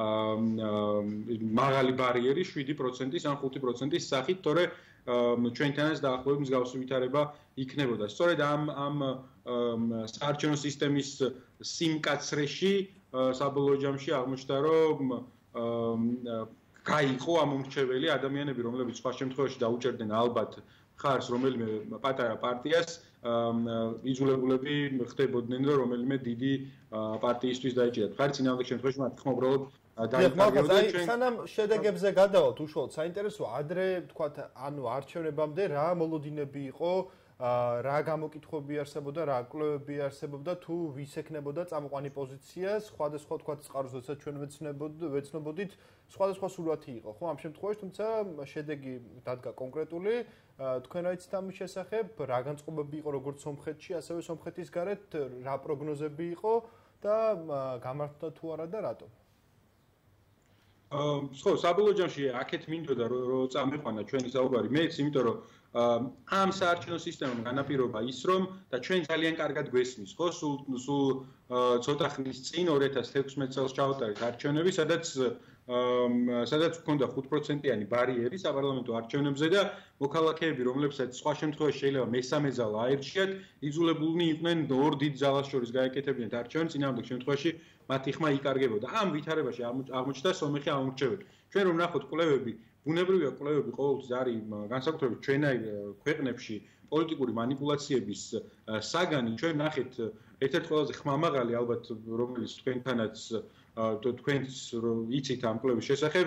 მაღალი ბარიერი 7%-ის ან 5%-ის სახით, თორე ჩვენთანაც დაახლოებით მსგავსი ვითარება იქნებოდა. სწორედ ამ საარჩევნო სისტემის სიმკაცრეში საბოლოო ჯამში აღმოჩნდა, რომ გაიყო ამ უმრჩეველი ადამიანები, რომლებიც სხვა შემთხვევაში დაუჭერდნენ ალბათ ხარს რომელიმე პატარა პარტიას, იძულებულები ხდებოდნენ, რომ რომელიმე დიდი პარტიისთვის დაიჭირათ. ხარ წინააღმდეგ შემთხვევაში მათ ხმა უბრალოდ დაიფარგებოდა. სანამ შედეგებზე გადავალთ, უშუალოდ საინტერესოა ადრე თქვათ, ანუ არჩევნებამდე რა მოლოდინები იყო, რა გამოკითხვები არსებობდა, რა კვლევები არსებობდა, თუ ვის ექნებოდა წამყვანი პოზიცია, სხვადასხვა თქვათ წყაროს, როდესაც ჩვენ ვეცნობოდით, სხვადასხვა სურათი იყო, ხო, ამ შემთხვევაში, თუმცა შედეგი დადგა კონკრეტული, თქვენ რა იცით ამის შესახებ, რა განწყობები იყო როგორც სომხეთში, ასევე სომხეთის გარეთ, რა პროგნოზები იყო და გამართდა თუ არა და რატომ? ხო, საბოლოო ჯამში აქეთ მინდოდა რომ წამეყვანა ჩვენი საუბარი მეც, იმიტომ რომ ამ საარჩევნო სისტემამ განაპირობა ის რომ და ჩვენ ძალიან კარგად გვესმის, ხო, სულ ცოტა ხნის წინ 2016 წელს ჩავატარეთ არჩევნები, სადაც ჰქონდა 5%-იანი ბარიერი საპარლამენტო არჩევნებზე და მოქალაქეები, რომლებსაც სხვა შემთხვევაში შეიძლება მესამე ძალა აერჩიათ, იძულებულნი იყვნენ ორ დიდ ძალას შორის გაეკეთებინათ არჩევნს, წინააღმდეგ შემთხვევაში მათი ხმა იკარგებოდა. ამ ვითარებაში აღმოჩნდა სომეხი ამორჩეველი. ჩვენ რომ ნახოთ კვლევები, ბუნებრივია კვლევები ყოველთვის არის განსაკუთრებით ჩვენაირ ქვეყნებში პოლიტიკური манипуляციების საგანი. ჩვენ ნახეთ ერთ-ერთ ყველაზე ხმამაღალი ალბათ რომელიც თქვენთანაც თქვენს იცით ამ კვლევის შესახებ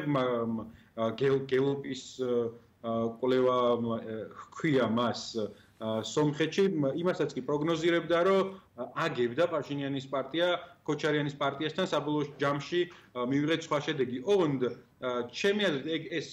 გელოპის კვლევა ჰქვია მას სომხეთში, იმასაც კი პროგნოზირებდა, რომ აგებდა პაშინიანის პარტია ქოჩარიანის პარტიასთან საბოლოო ჯამში მივიღეთ სხვა შედეგი. ოღონდ ჩემი აზრით ეს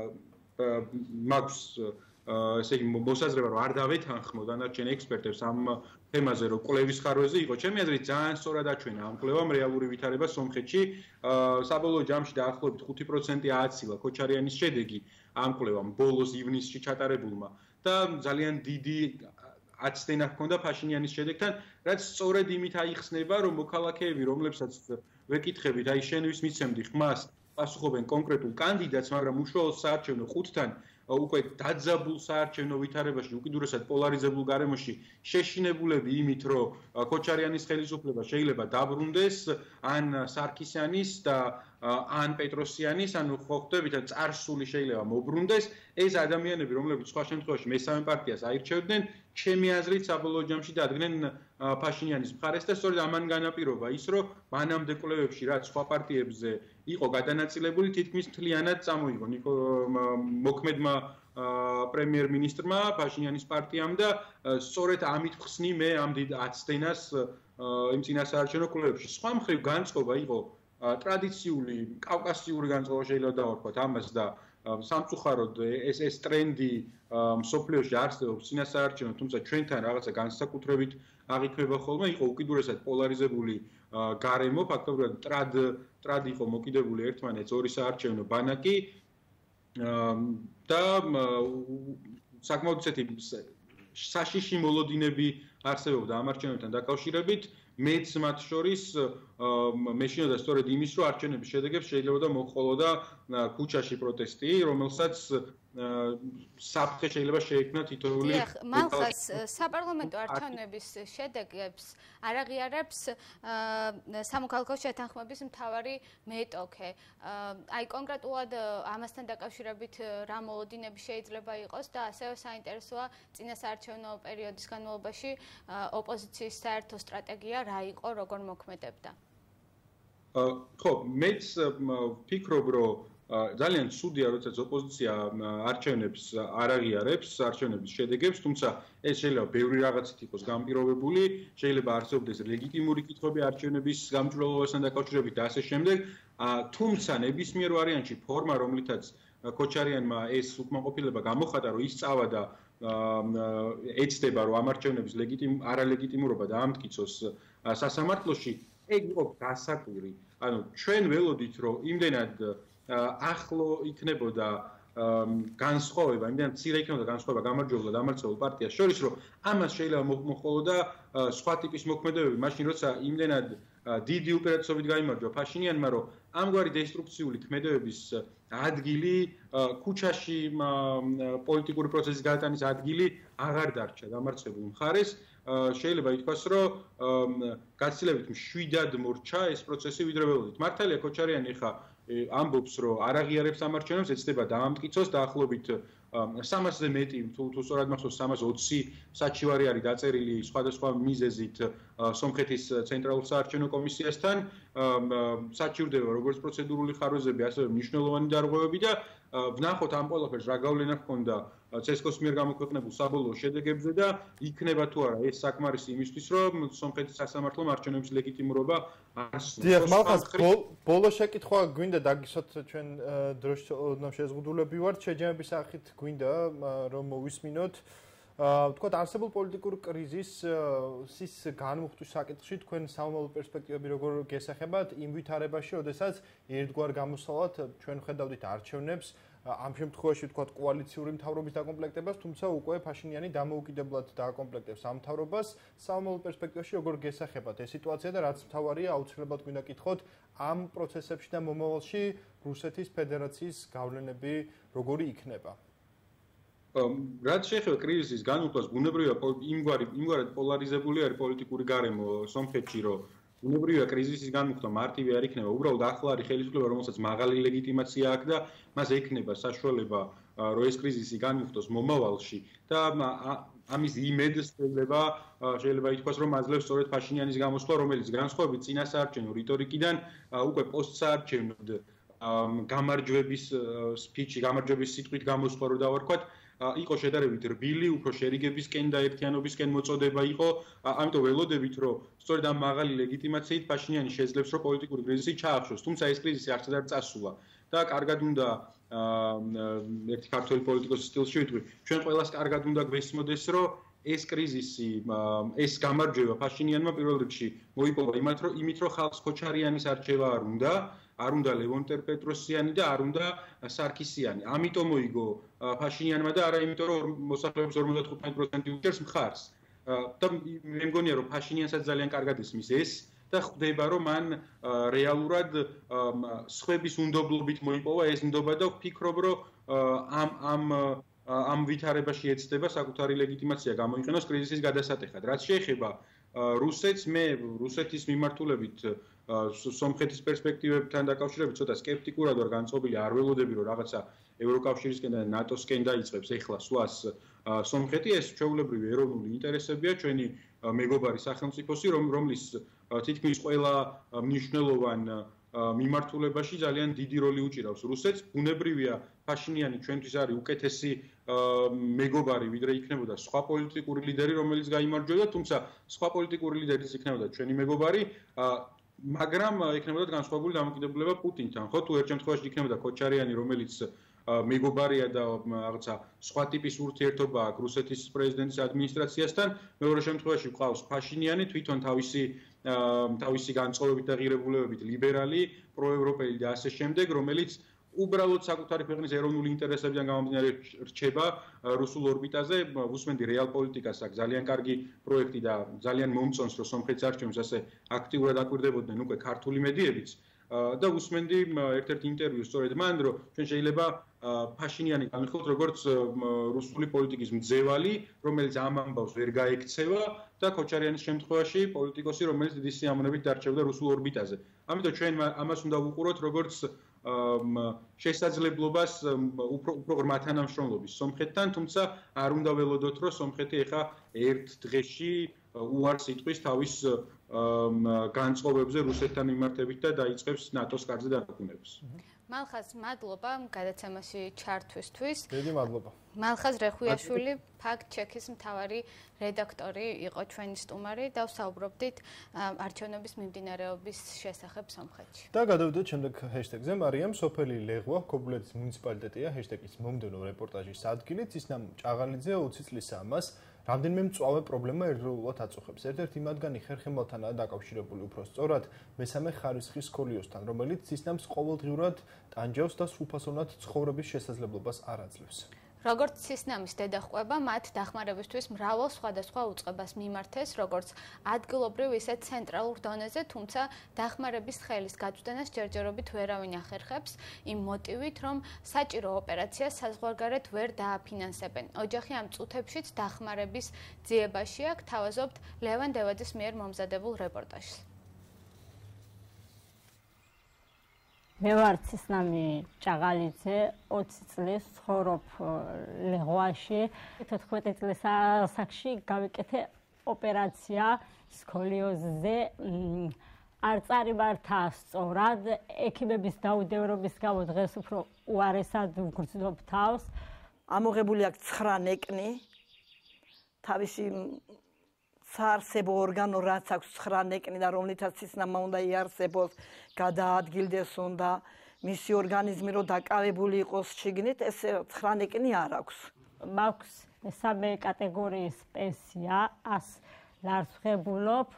მაქვს ესე იგი მოსაზრება რომ არ დავეთანხმო დანარჩენ ექსპერტებს ამ თემაზე რომ კვლევის ხარვეზე იყო. ჩემი აზრით ძალიან სწორად აჩვენა ამ კვლევამ რეალური ვითარება სომხეთში. საბოლოო ჯამში დაახლოებით 5% ააცილა ქოჩარიანის შედეგი ამ კვლევამ ბოლოს ივნისში ჩატარებულმა და ძალიან დიდი აცდენა ჰქონდა ფაშინიანის შედეგთან, რაც სწორედ იმით აიხსნება, რომ მოქალაქეები, რომლებსაც ვეკითხებით, აი შენთვის მიცემდი ხმას, პასუხობენ კონკრეტულ კანდიდატს, მაგრამ უშუალოდ საარჩევნო ყუთთან უკვე დაძაბულ საარჩევნო ვითარებაში, უკიდურესად პოლარიზებულ გარემოში შეშინებულები იმით, რომ ქოჩარიანის ხელისუფლება შეიძლება დაბრუნდეს, ან სარქისიანის და ან პეტროსიანის, ანუ ხო ხვდებით, წარსული შეიძლება მობრუნდეს, ეს ადამიანები, რომლებიც სხვა შემთხვევაში მესამე პარტიას აირჩევდნენ, ჩემი აზრით საბოლოო ჯამში დადგნენ ფაშინიანის მხარეს და სწორედ ამან განაპირობა ის, რომ მანამდე კვლევებში რაც სხვა პარტიებზე იყო გადანაწილებული, თითქმის მთლიანად წამოიღო მოქმედმა პრემიერ-მინისტრმა ფაშინიანის პარტიამ და სწორედ ამით ხსნი მე ამ დიდ აცდენას იმ წინასაარჩევნო კვლევებში. სხვა მხრივ განწყობა იყო ტრადიციული კავკასიური განწყობა შეიძლება დავარქვათ ამას და სამწუხაროდ ეს ტრენდი მსოფლიოში არსებობს წინასაარჩევნო, თუმცა ჩვენთან რაღაცა განსაკუთრებით აღიქვება ხოლმე, იყო უკიდურესად პოლარიზებული გარემო, ფაქტობრივად ტრად იყო მოკიდებული ერთმანეთს ორი საარჩევნო ბანაკი და საკმაოდ ისეთი საშიში მოლოდინები არსებობდა ამ არჩევნებთან დაკავშირებით. მეც მათ შორის მეშინოდა სწორედ იმის, რომ არჩევნების შედეგებს შეიძლება და მოჰყოლოდა ქუჩაში პროტესტი, რომელსაც საფრთხე შეიძლება შეექმნა თითოეული მალხას საპარლამენტო არჩევნების შედეგებს არ აღიარებს სამოქალაქო შეთანხმების მთავარი მეტოქე. აი კონკრეტულად ამასთან დაკავშირებით რა მოლოდინები შეიძლება იყოს და ასევე საინტერესოა წინასაარჩევნო პერიოდის განმავლობაში ოპოზიციის საერთო სტრატეგია რა იყო, როგორ მოქმედებდა. ხო, მეც ვფიქრობ, რომ ძალიან ცუდია, როდესაც ოპოზიცია არჩევნებს არ აღიარებს, არჩევნების შედეგებს, თუმცა ეს შეიძლება ბევრი რაღაცით იყოს განპირობებული, შეიძლება არსებობდეს ლეგიტიმური კითხვები არჩევნების გამჭვირვალობასთან დაკავშირებით და ასე შემდეგ, თუმცა ნებისმიერ ვარიანტში ფორმა, რომლითაც ქოჩარიანმა ეს უკმაყოფილება გამოხატა, რომ ის წავა და ეცდება, რომ ამ არჩევნების არალეგიტიმურობა დაამტკიცოს სასამართლოში, ეგ იყო გასაკვირი. ანუ ჩვენ ველოდით, რომ იმდენად ახლო იქნებოდა განსხვავება, იმდენად მცირე იქნებოდა განსხვავება გამარჯვებულ და დამარცხებულ პარტიას შორის, რომ ამას შეიძლება მოჰყოლოდა სხვა ტიპის მოქმედებები, მაშინ როცა იმდენად დიდი უპირატესობით გაიმარჯვა ფაშინიანმა, რომ ამგვარი დესტრუქციული ქმედებების ადგილი ქუჩაში პოლიტიკური პროცესის გადატანის ადგილი აღარ დარჩა დამარცხებულ მხარეს. შეიძლება ითქვას, რომ გაცილებით მშვიდად მორჩა ეს პროცესი ვიდრე ველოდით. მართალია ქოჩარიანი ხა ამბობს, რომ არ აღიარებს ამ არჩევნებს, ეცდება დაამტკიცოს დაახლოებით 300-ზე მეტი, თუ სწორად მახსოვს 320 საჩივარი არის დაწერილი სხვადასხვა მიზეზით სომხეთის ცენტრალურ საარჩევნო კომისიასთან, საჩივრდება როგორც პროცედურული ხარვეზები, ასევე მნიშვნელოვანი დარღვევები და ვნახოთ ამ ყველაფერს რა გავლენა ჰქონდა ცესკოს მიერ გამოქვეყნებულ საბოლოო შედეგებზე და იქნება თუ არა ეს საკმარისი იმისთვის, რომ სომხეთის სასამართლომ არჩევნების ლეგიტიმურობა არსებობს. დიახ, მალხაზ, ბოლო შეკითხვა გვინდა დაგისვათ ჩვენ დროშ შეზღუდულები ვართ, შეჯამების სახით გვინდა რომ მოვისმინოთ. თქვათ არსებულ პოლიტიკურ კრიზისის განმუხტვის საკითხში თქვენ სამომავლო პერსპექტივები როგორ გესახებათ იმ ვითარებაში, როდესაც ერთგვარ გამოსვლად ჩვენ ხედავდით არჩევნებს, ამ შემთხვევაში თქვათ კოალიციური მთავრობის დაკომპლექტებას, თუმცა უკვე ფაშინიანი დამოუკიდებლად დააკომპლექტებს ამ მთავრობას. სამომავლო პერსპექტივაში როგორ გესახებათ ეს სიტუაცია და რაც მთავარია, აუცილებლად გვინდა კითხოთ ამ პროცესებში და მომავალში რუსეთის ფედერაციის გავლენები როგორი იქნება? რაც შეეხება კრიზისის განმუხტვას, ბუნებრივია იმგვარად პოლარიზებული არის პოლიტიკური გარემო სომხეთში, რომ ბუნებრივია კრიზისის განმუხტვა მარტივი არ იქნება, უბრალოდ ახლა არის ხელისუფლება, რომელსაც მაღალი ლეგიტიმაცია აქვს და მას ექნება საშუალება, რომ ეს კრიზისი განმუხტოს მომავალში და ამის იმედს შეიძლება ითქვას, რომ აძლევს სწორედ ფაშინიანის გამოსვლა, რომელიც განსხვავებით წინასაარჩევნო რიტორიკიდან უკვე პოსტსაარჩევნოდ გამარჯვების სპიჩი, გამარჯვების სიტყვით გამოსვლა რო დავარქვათ, იყო შედარებით რბილი, უფრო შერიგებისკენ და ერთიანობისკენ მოწოდება იყო, ამიტომ ველოდებით, რომ სწორედ ამ მაღალი ლეგიტიმაციით ფაშინიანი შეძლებს, რომ პოლიტიკური კრიზისი ჩაახშოს, თუმცა ეს კრიზისი არც არ წასულა და კარგად უნდა ერთი ქართველი პოლიტიკოსის სტილში ვიტყვი, ჩვენ ყველას კარგად უნდა გვესმოდეს, რომ ეს კრიზისი, ეს გამარჯვება ფაშინიანმა პირველ რიგში მოიპოვა იმით, რომ ხალხს ქოჩარიანის არჩევა არ უნდა ლევონ ტერპეტროსიანი და არ უნდა სარქისიანი. ამიტომ მოიგო ფაშინიანმა და არა იმიტომ, რომ მოსახლეობის 55% უჭერს მხარს. და მე მგონია, რომ ფაშინიანსაც ძალიან კარგად ისმის ეს და ხვდება, რომ მან რეალურად სხვების უნდობლობით მოიპოვა ეს ნდობა და ვფიქრობ, რომ ამ ვითარებაში ეცდება საკუთარი ლეგიტიმაცია გამოიყენოს კრიზისის გადასატეხად. რაც შეეხება რუსეთს, მე რუსეთის მიმართულებით სომხეთის პერსპექტივებთან დაკავშირებით ცოტა სკეპტიკურად ვარ განწყობილი, არ ველოდები, რომ რაღაცა ევროკავშირისკენ და ნატოსკენ დაიწყებს ეხლა სვას სომხეთი, ეს ჩვეულებრივი ეროვნული ინტერესებია, ჩვენი მეგობარი სახელმწიფოსი, რომლის თითქმის ყველა მნიშვნელოვან მიმართულებაში ძალიან დიდი როლი უჭირავს რუსეთს. ბუნებრივია, ფაშინიანი ჩვენთვის არის უკეთესი მეგობარი, ვიდრე იქნებოდა სხვა პოლიტიკური ლიდერი, რომელიც გაიმარჯვებდა, თუმცა სხვა პოლიტიკური ლიდერიც იქნებოდა ჩვენი მეგობარი, მაგრამ იქნებოდა განსხვავებული დამოკიდებულება პუტინთან. ხო, თუ ერთ შემთხვევაში იქნებოდა ქოჩარიანი, რომელიც მეგობარია და რაღაცა სხვა ტიპის ურთიერთობა აქვს რუსეთის პრეზიდენტის ადმინისტრაციასთან, მეორე შემთხვევაში გვყავს ფაშინიანი, თვითონ თავისი განწყობებით და ღირებულებებით ლიბერალი, პროევროპელი და ასე შემდეგ, რომელიც უბრალოდ საკუთარი ქვეყნის ეროვნული ინტერესებიდან გამომდინარე რჩება რუსულ ორბიტაზე. უსმენდი რეალ პოლიტიკას აქვს ძალიან კარგი პროექტი და ძალიან მომწონს, რომ სომხეთის არჩევნებს ასე აქტიურად აკვირდებოდნენ უკვე ქართული მედიებიც. და უსმენდი ერთ-ერთ ინტერვიუს სწორედ მან, რომ ჩვენ შეიძლება ფაშინიანი განვიხილოთ როგორც რუსული პოლიტიკის მძევალი, რომელიც ამ ამბავს ვერ გაექცევა და ქოჩარიანის შემთხვევაში პოლიტიკოსი, რომელიც დიდი სიამოვნებით დარჩებოდა რუსულ ორბიტაზე. ამიტომ ჩვენ ამას უნდა ვუყუროთ როგორც შესაძლებლობას უფრო ღრმა თანამშრომლობის სომხეთთან, თუმცა არ უნდა ველოდოთ, რომ სომხეთი ეხა ერთ დღეში უარს იტყვის თავის განწყობებზე რუსეთთან მიმართებით და დაიწყებს ნატოს კარზე დაკუნებას. მალხაზ, მადლობა გადაცემაში ჩართვისთვის. დიდი მადლობა. მალხაზ რეხვიაშვილი, ფაქტ-ჩეკის მთავარი რედაქტორი იყო ჩვენი სტუმარი და ვსაუბრობდით არჩევნების მიმდინარეობის შესახებ სომხეთში. და გადავიდეთ შემდეგ ჰეშთეგზე. მარიამ სოფელი ლეღვა, ქობულეთის მუნიციპალიტეტია, ჰეშთეგის მომდევნო რეპორტაჟის ადგილით, ისნამ ჭაღალიძე 20 წლისაა მას რამდენიმე მწვავე პრობლემა ერთდროულად აწუხებს. ერთ-ერთი მათგანი ხერხემალთანაა დაკავშირებული უფრო სწორად მესამე ხარისხის სკოლიოსთან, რომელიც ისნამს ყოველდღიურად ტანჯავს და სრულფასოვნად ცხოვრების შესაძლებლობას არ აძლევს. როგორც სისნამის დედახვება, მათ დახმარებისთვის მრავალ სხვადასხვა უწყებას მიმართეს, როგორც ადგილობრივ, ისე ცენტრალურ დონეზე, თუმცა დახმარების ხელის გაწვდენას ჯერჯერობით ვერავინ ახერხებს, იმ მოტივით, რომ საჭირო ოპერაციას საზღვარგარეთ ვერ დააფინანსებენ. ოჯახი ამ წუთებშიც დახმარების ძიებაში აქვს, თავაზობთ ლევან დევაძის მიერ მომზადებულ რეპორტაჟს. მე ვარ ცისნამი ჭაღალიძე, 20 წლის ცხოვრობ ლეღვაში. 14 წლის ასაკში გავიკეთე ოპერაცია სკოლიოზზე. არ წარიმართა სწორად, ექიმების დაუდევრობის გამო დღეს უფრო უარესად ვგრძნობ თავს. ამოღებული აქვს 9 ნეკნი. თავისი საარსებო ორგანო რაც აქვს 9 ნეკნი და რომლითაც ცისნამა უნდა იარსებოს, გადაადგილდეს უნდა მისი ორგანიზმი რომ დაკავებული იყოს შიგნით, ეს 9 ნეკნი არ აქვს. მაქვს მესამე კატეგორიის პენსია, 100 ლარს ვღებულობ.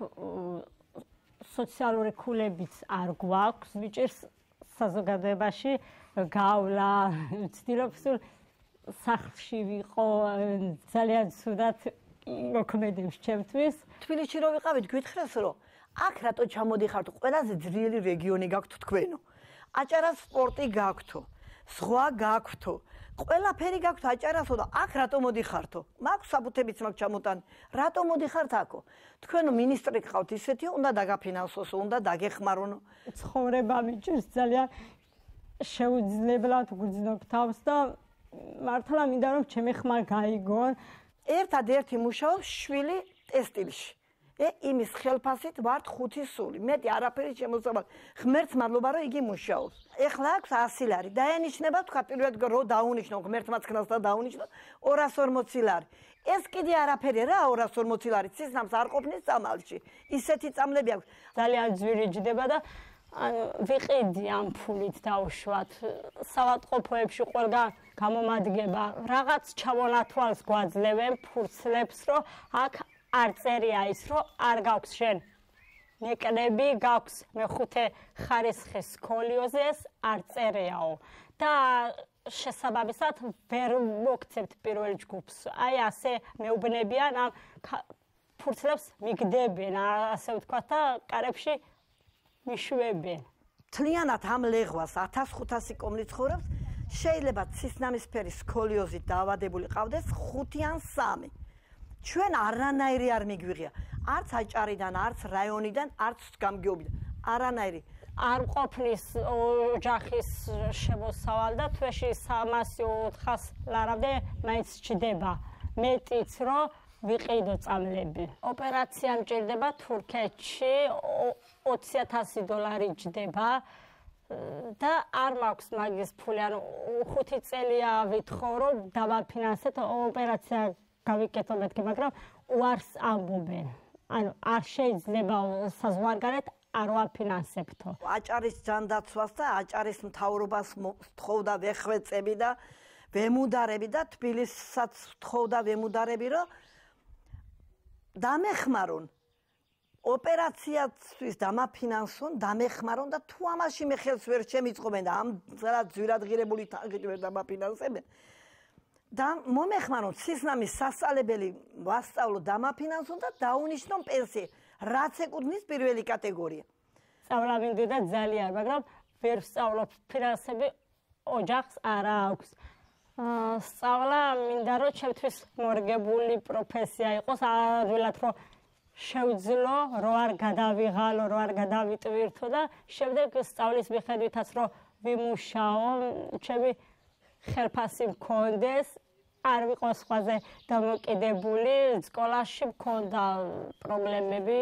სოციალური ქულებიც არ გვაქვს, ვიჭირს საზოგადოებაში გავლა, ვცდილობ სულ სახლში ვიყო, ძალიან ცუდად მოქმედებს ჩემთვის. თბილისში რო ვიყავით, გვითხრეს რომ აქ რატო ჩამოდიხართ, ყველაზე ძლიერი რეგიონი გაქვთ თქვენო. აჭარას სპორტი გაქვთო, სხვა გაქვთო. ყველაფერი გაქვთ აჭარასო და აქ რატო მოდიხართო? მაქვს საბუთებიც მაქვს ჩამოტანი. რატო მოდიხართ აქო? თქვენო მინისტრი გყავთ ისეთი, უნდა დაგაფინანსოსო, უნდა დაგეხმარონო. ცხოვრება მიჭირს ძალიან შეუძლებლად ვგრძნობ თავს და მართლა მინდა რომ ჩემი ხმა გაიგონ. ერთადერთი მუშაობს შვილი ტესტილში. იმის ხელფასით ვართ 5 სული. მეტი არაფერი შემოსავალ. ღმერთს მადლობა რომ იგი მუშაობს. ეხლა აქვს 100 ლარი. დაენიშნება თქვა პირველად რო დაუნიშნო ღმერთმაც ქნას და დაუნიშნო 240 ლარი. ეს კიდე არაფერი რა 240 ლარი. ცისნამს არ ყოფნის წამალში. ისეთი წამლები აქვს. ძალიან ძვირი ჯდება და ვიყიდი ამ ფულით დავუშვათ. სავატყოფოებში ყველგან გამომადგება. რაღაც ჩამონათვალს გვაძლევენ ფურცლებს რომ აქ არ წერია ის რომ არ გაქვს შენ ნეკნები, გაქვს მეხუთე ხარისხის სკოლიოზეს, არ წერიაო და შესაბამისად ვერ მოგცემთ პირველ ჯგუფს. აი ასე მეუბნებიან ამ ფურცლებს მიგდებენ, ასე ვთქვათ და კარებში მიშვებენ. თლიანად ამ ლეღვას 1500 კომლი ცხოვრობს, შეიძლება ცისნამისფერი სკოლიოზით დაავადებული ყავდეს 5 ან 3. ჩვენ არანაირი არ მიგვიღია. არც აჭარიდან, არც რაიონიდან, არც გამგეობიდან. არანაირი. არ ყოფნის ოჯახის შემოსავალ და თვეში 300-400 ლარამდე მაინც ჩდება. მეტიც რომ ვიყიდო წამლები. ოპერაცია მჭირდება თურქეთში, 20,000 დოლარი ჯდება. და არ მაქვს მაგის ფული, ანუ 5 წელია ვითხოვ რომ დავაფინანსეთ ოპერაცია გავიკეთო მეთქე, მაგრამ უარს ამბობენ. ანუ არ შეიძლება საზღვარგარეთ არ ვაფინანსებთო. აჭარის ჯანდაცვას და აჭარის მთავრობას თხოვდა ვეხვეწები და ვემუდარები და თბილისსაც თხოვდა ვემუდარები, რომ დამეხმარონ ოპერაციისთვის დამაფინანსონ, დამეხმარონ და თუ ამაში მე ხელს ვერ შემიწყობენ და ამ რა ძვირადღირებული თაღით ვერ დამაფინანსებენ. და მომეხმარონ ცისნამის სასწავლებელი ვასწავლო დამაფინანსონ და დაუნიშნონ პენსია, რაც ეკუთვნის პირველი კატეგორია. სწავლა მინდოდა ძალიან, მაგრამ ვერ ვსწავლობ, ფინანსები ოჯახს არ აქვს. სწავლა მინდა რომ ჩემთვის მორგებული პროფესია იყოს, ადვილად რომ შევძლო, რომ არ გადავიღალო, რომ არ გადავიტვირთო და შემდეგ სწავლის მიხედვითაც რომ ვიმუშაო, ჩემი ხელფასი მქონდეს, არ ვიყო სხვაზე დამოკიდებული, სკოლაში მქონდა პრობლემები,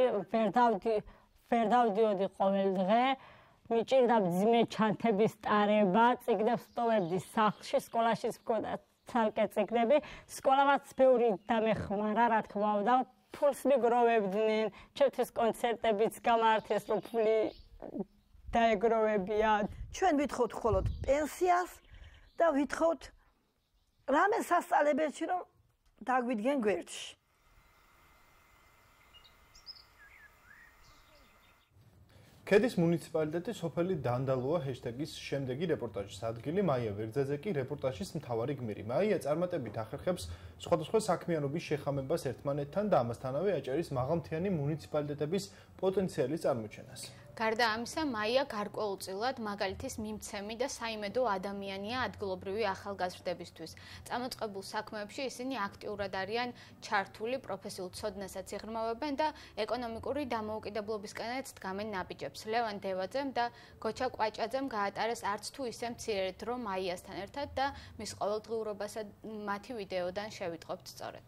ვერ დავდიოდი ყოველ დღე, მიჭირდა მძიმე ჩანთების ტარება, წიგნებს ვტოვებდი სახლში, სკოლაშიც მქონდა ცალკე წიგნები, სკოლამაც ბევრი დამეხმარა, რა თქმა უნდა, ფულს მიგროვებდნენ, ჩემთვის კონცერტებიც გამართეს, რომ ფული დაეგროვებიან. ჩვენ ვითხოვთ მხოლოდ პენსიას და ვითხოვთ რამე სასწავლებელში რომ დაგვიდგენ გვერდში. ქედის მუნიციპალიტეტი სოფელი დანდალოა ჰეშთეგის შემდეგი რეპორტაჟის ადგილი. მაია ვერძაძე კი რეპორტაჟის მთავარი გმირი. მაია წარმატებით ახერხებს სხვადასხვა საქმიანობის შეხამებას ერთმანეთთან და ამასთანავე აჭარის მაღალმთიანი მუნიციპალიტეტების პოტენციალის წარმოჩენას. გარდა ამისა, მაია გარკვეულწილად მაგალითის მიმცემი და საიმედო ადამიანია ადგილობრივი ახალგაზრდებისთვის. წამოწყებულ საქმეებში ისინი აქტიურად არიან ჩართული, პროფესიულ ცოდნასაც იღრმავებენ და ეკონომიკური დამოუკიდებლობისკენაც დგამენ ნაბიჯებს. ლევან დევაძემ და გოჩა კვაჭაძემ გაატარეს არც თუ ისე მცირე დრო მაიასთან ერთად და მის ყოველდღიურობასა მათი ვიდეოდან შევიტყობთ სწორედ.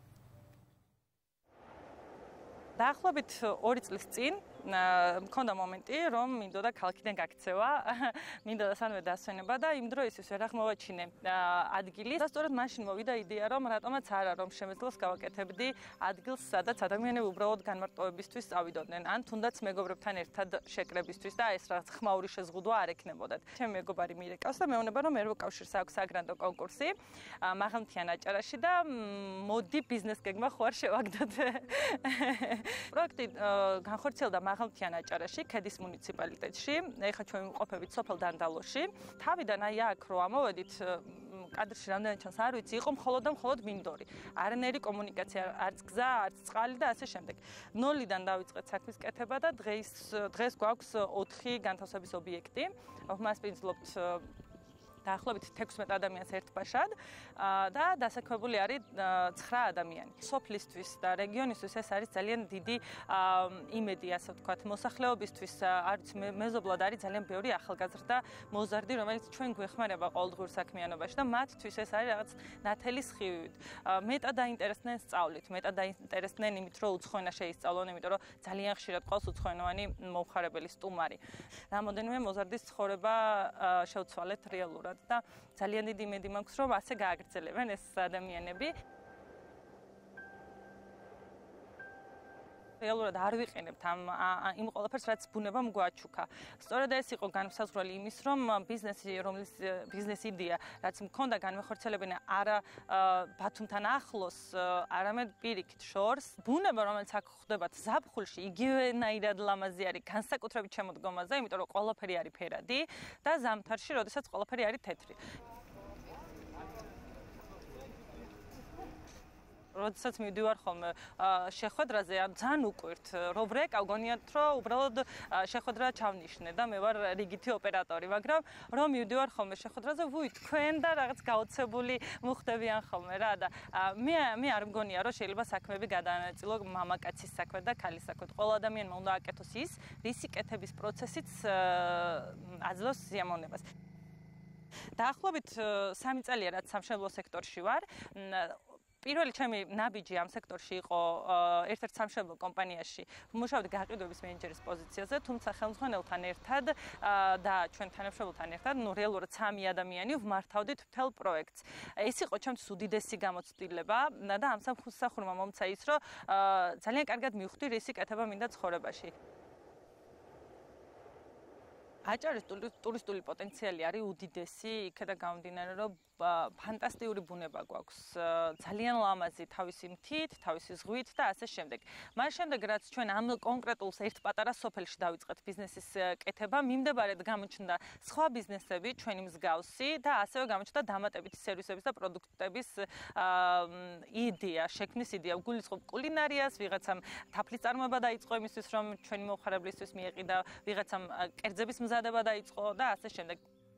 დაახლოებით 2 წლის წინ მქონდა მომენტი, რომ მინდოდა ქალაქიდან გაქცევა, მინდოდა სანვე დასვენება და იმ დროისთვის ვერ აღმოვაჩინე ადგილი. და სწორედ მაშინ მოვიდა იდეა, რომ რატომაც არა, რომ შემეძლოს გავაკეთებდი ადგილს, სადაც ადამიანები უბრალოდ განმარტოებისთვის წავიდოდნენ, ან თუნდაც მეგობრებთან ერთად შეკრებისთვის და ეს რაღაც ხმაური შეზღუდვა არ ექნებოდათ. ჩემი მეგობარი მირეკავს და მეუბნება, რომ ეროვნულ კავშირს აქვს საგრანდო კონკურსი მაღალმთიან აჭარაში და მოდი ბიზნეს გეგმა ხო არ შევაგდოთ. პროექტი განხორციელდა მაღალმთიან აჭარაში, ქედის მუნიციპალიტეტში. ეხლა ჩვენ ვიმყოფებით სოფელ დანდალოში. თავიდან აი აქ რო ამოვედით, კადრში რამდენად ჩანს არ ვიცი, იყო მხოლოდ და მხოლოდ მინდორი. არანაირი კომუნიკაცია, არც გზა, არც წყალი და ასე შემდეგ. ნოლიდან დავიწყეთ საქმის კეთება და დღეს გვაქვს 4 განთავსების ობიექტი. ვმასპინძლობთ დაახლოებით 16 ადამიანს ერთბაშად და დასაქმებული არის 9 ადამიანი. სოფლისთვის და რეგიონისთვის ეს არის ძალიან დიდი იმედი, ასე ვთქვათ, მოსახლეობისთვის არის მეზობლად არის ძალიან ბევრი ახალგაზრდა მოზარდი, რომელიც ჩვენ გვეხმარება ყოველდღიურ საქმიანობაში და მათთვის ეს არის რაღაც ნათელი სხივით. მეტად დაინტერესდნენ სწავლით, მეტად დაინტერესდნენ იმით, რომ უცხოენა შეისწავლონ, იმიტომ რომ ძალიან ხშირად ყავს უცხოენოვანი მომხარებელი სტუმარი. რამოდენიმე მოზარდის ცხოვრება შევცვალეთ რეალურად. და ძალიან დიდი იმედი მაქვს, რომ ასე გააგრძელებენ ეს ადამიანები. რეალურად არ ვიყენებთ იმ ყველაფერს, რაც ბუნებამ გვაჩუქა. სწორედ ეს იყო განმსაზღვრელი იმის, რომ ბიზნეს იდეა, რაც მქონდა განმეხორციელებინა არა ბათუმთან ახლოს, არამედ პირიქით შორს. ბუნება, რომელიც აქ ხდებათ ზაფხულში, იგივენაირად ლამაზი არის განსაკუთრებით შემოდგომაზე, იმიტომ რომ ყველაფერი არის ფერადი და ზამთარში, როდესაც ყველაფერი არის თეთრი. როდესაც მივდივარ ხოლმე შეხვედრაზე, ძალიან უკვირთ, რომ ვრეკავ, გონიათ, რომ უბრალოდ შეხვედრა ჩავნიშნე და მე ვარ რიგითი ოპერატორი, მაგრამ რომ მივდივარ ხოლმე შეხვედრაზე, ვუი, თქვენ და რაღაც გაოცებული მოხდებიან ხოლმე რა და მე არ მგონია, რომ შეიძლება საქმეები გადაანაწილო მამაკაცის საქმე და ქალის საქმე. ყველა ადამიანმა უნდა აკეთოს ის, რისი კეთების პროცესიც აძლევს სიამოვნებას. დაახლოებით 3 წელია, რაც სამშენებლო სექტორში ვარ. პირველი ჩემი ნაბიჯი ამ სექტორში იყო ერთ-ერთ სამშენებლო კომპანიაში. ვმუშაობდი გაყიდვების მენეჯერის პოზიციაზე, თუმცა ხელმძღვანელთან ერთად და ჩვენ თანამშრომელთან ერთად, რეალურად 3 ადამიანი ვმართავდით მთელ პროექტს. ეს იყო ჩემთვის უდიდესი გამოცდილება და ამ სამსახურმა მომცა ის, რომ ძალიან კარგად მივხვდი რისი კეთება მინდა ცხოვრებაში. აჭარის ტურისტული პოტენციალი არის უდიდესი, იქედან გამომდინარე, რომ ფანტასტიკური ბუნება გვაქვს, ძალიან ლამაზი თავისი მთით, თავისი ზღვით და ასე შემდეგ. მას შემდეგ, რაც ჩვენ ამ კონკრეტულ ერთ პატარა სოფელში დავიწყეთ ბიზნესის კეთება, მიმდებარედ გამოჩნდა სხვა ბიზნესები, ჩვენი მსგავსი და ასევე გამოჩნდა დამატებითი სერვისების და პროდუქტების იდეა, შექმნის იდეა. გულისხმობ კულინარიას, ვიღაცამ თაფლის წარმოება დაიწყო იმისთვის, რომ ჩვენი მომხარებლისთვის მიეყიდა, ვიღაცამ კერძების მზადება დაიწყო და ასე შემდეგ.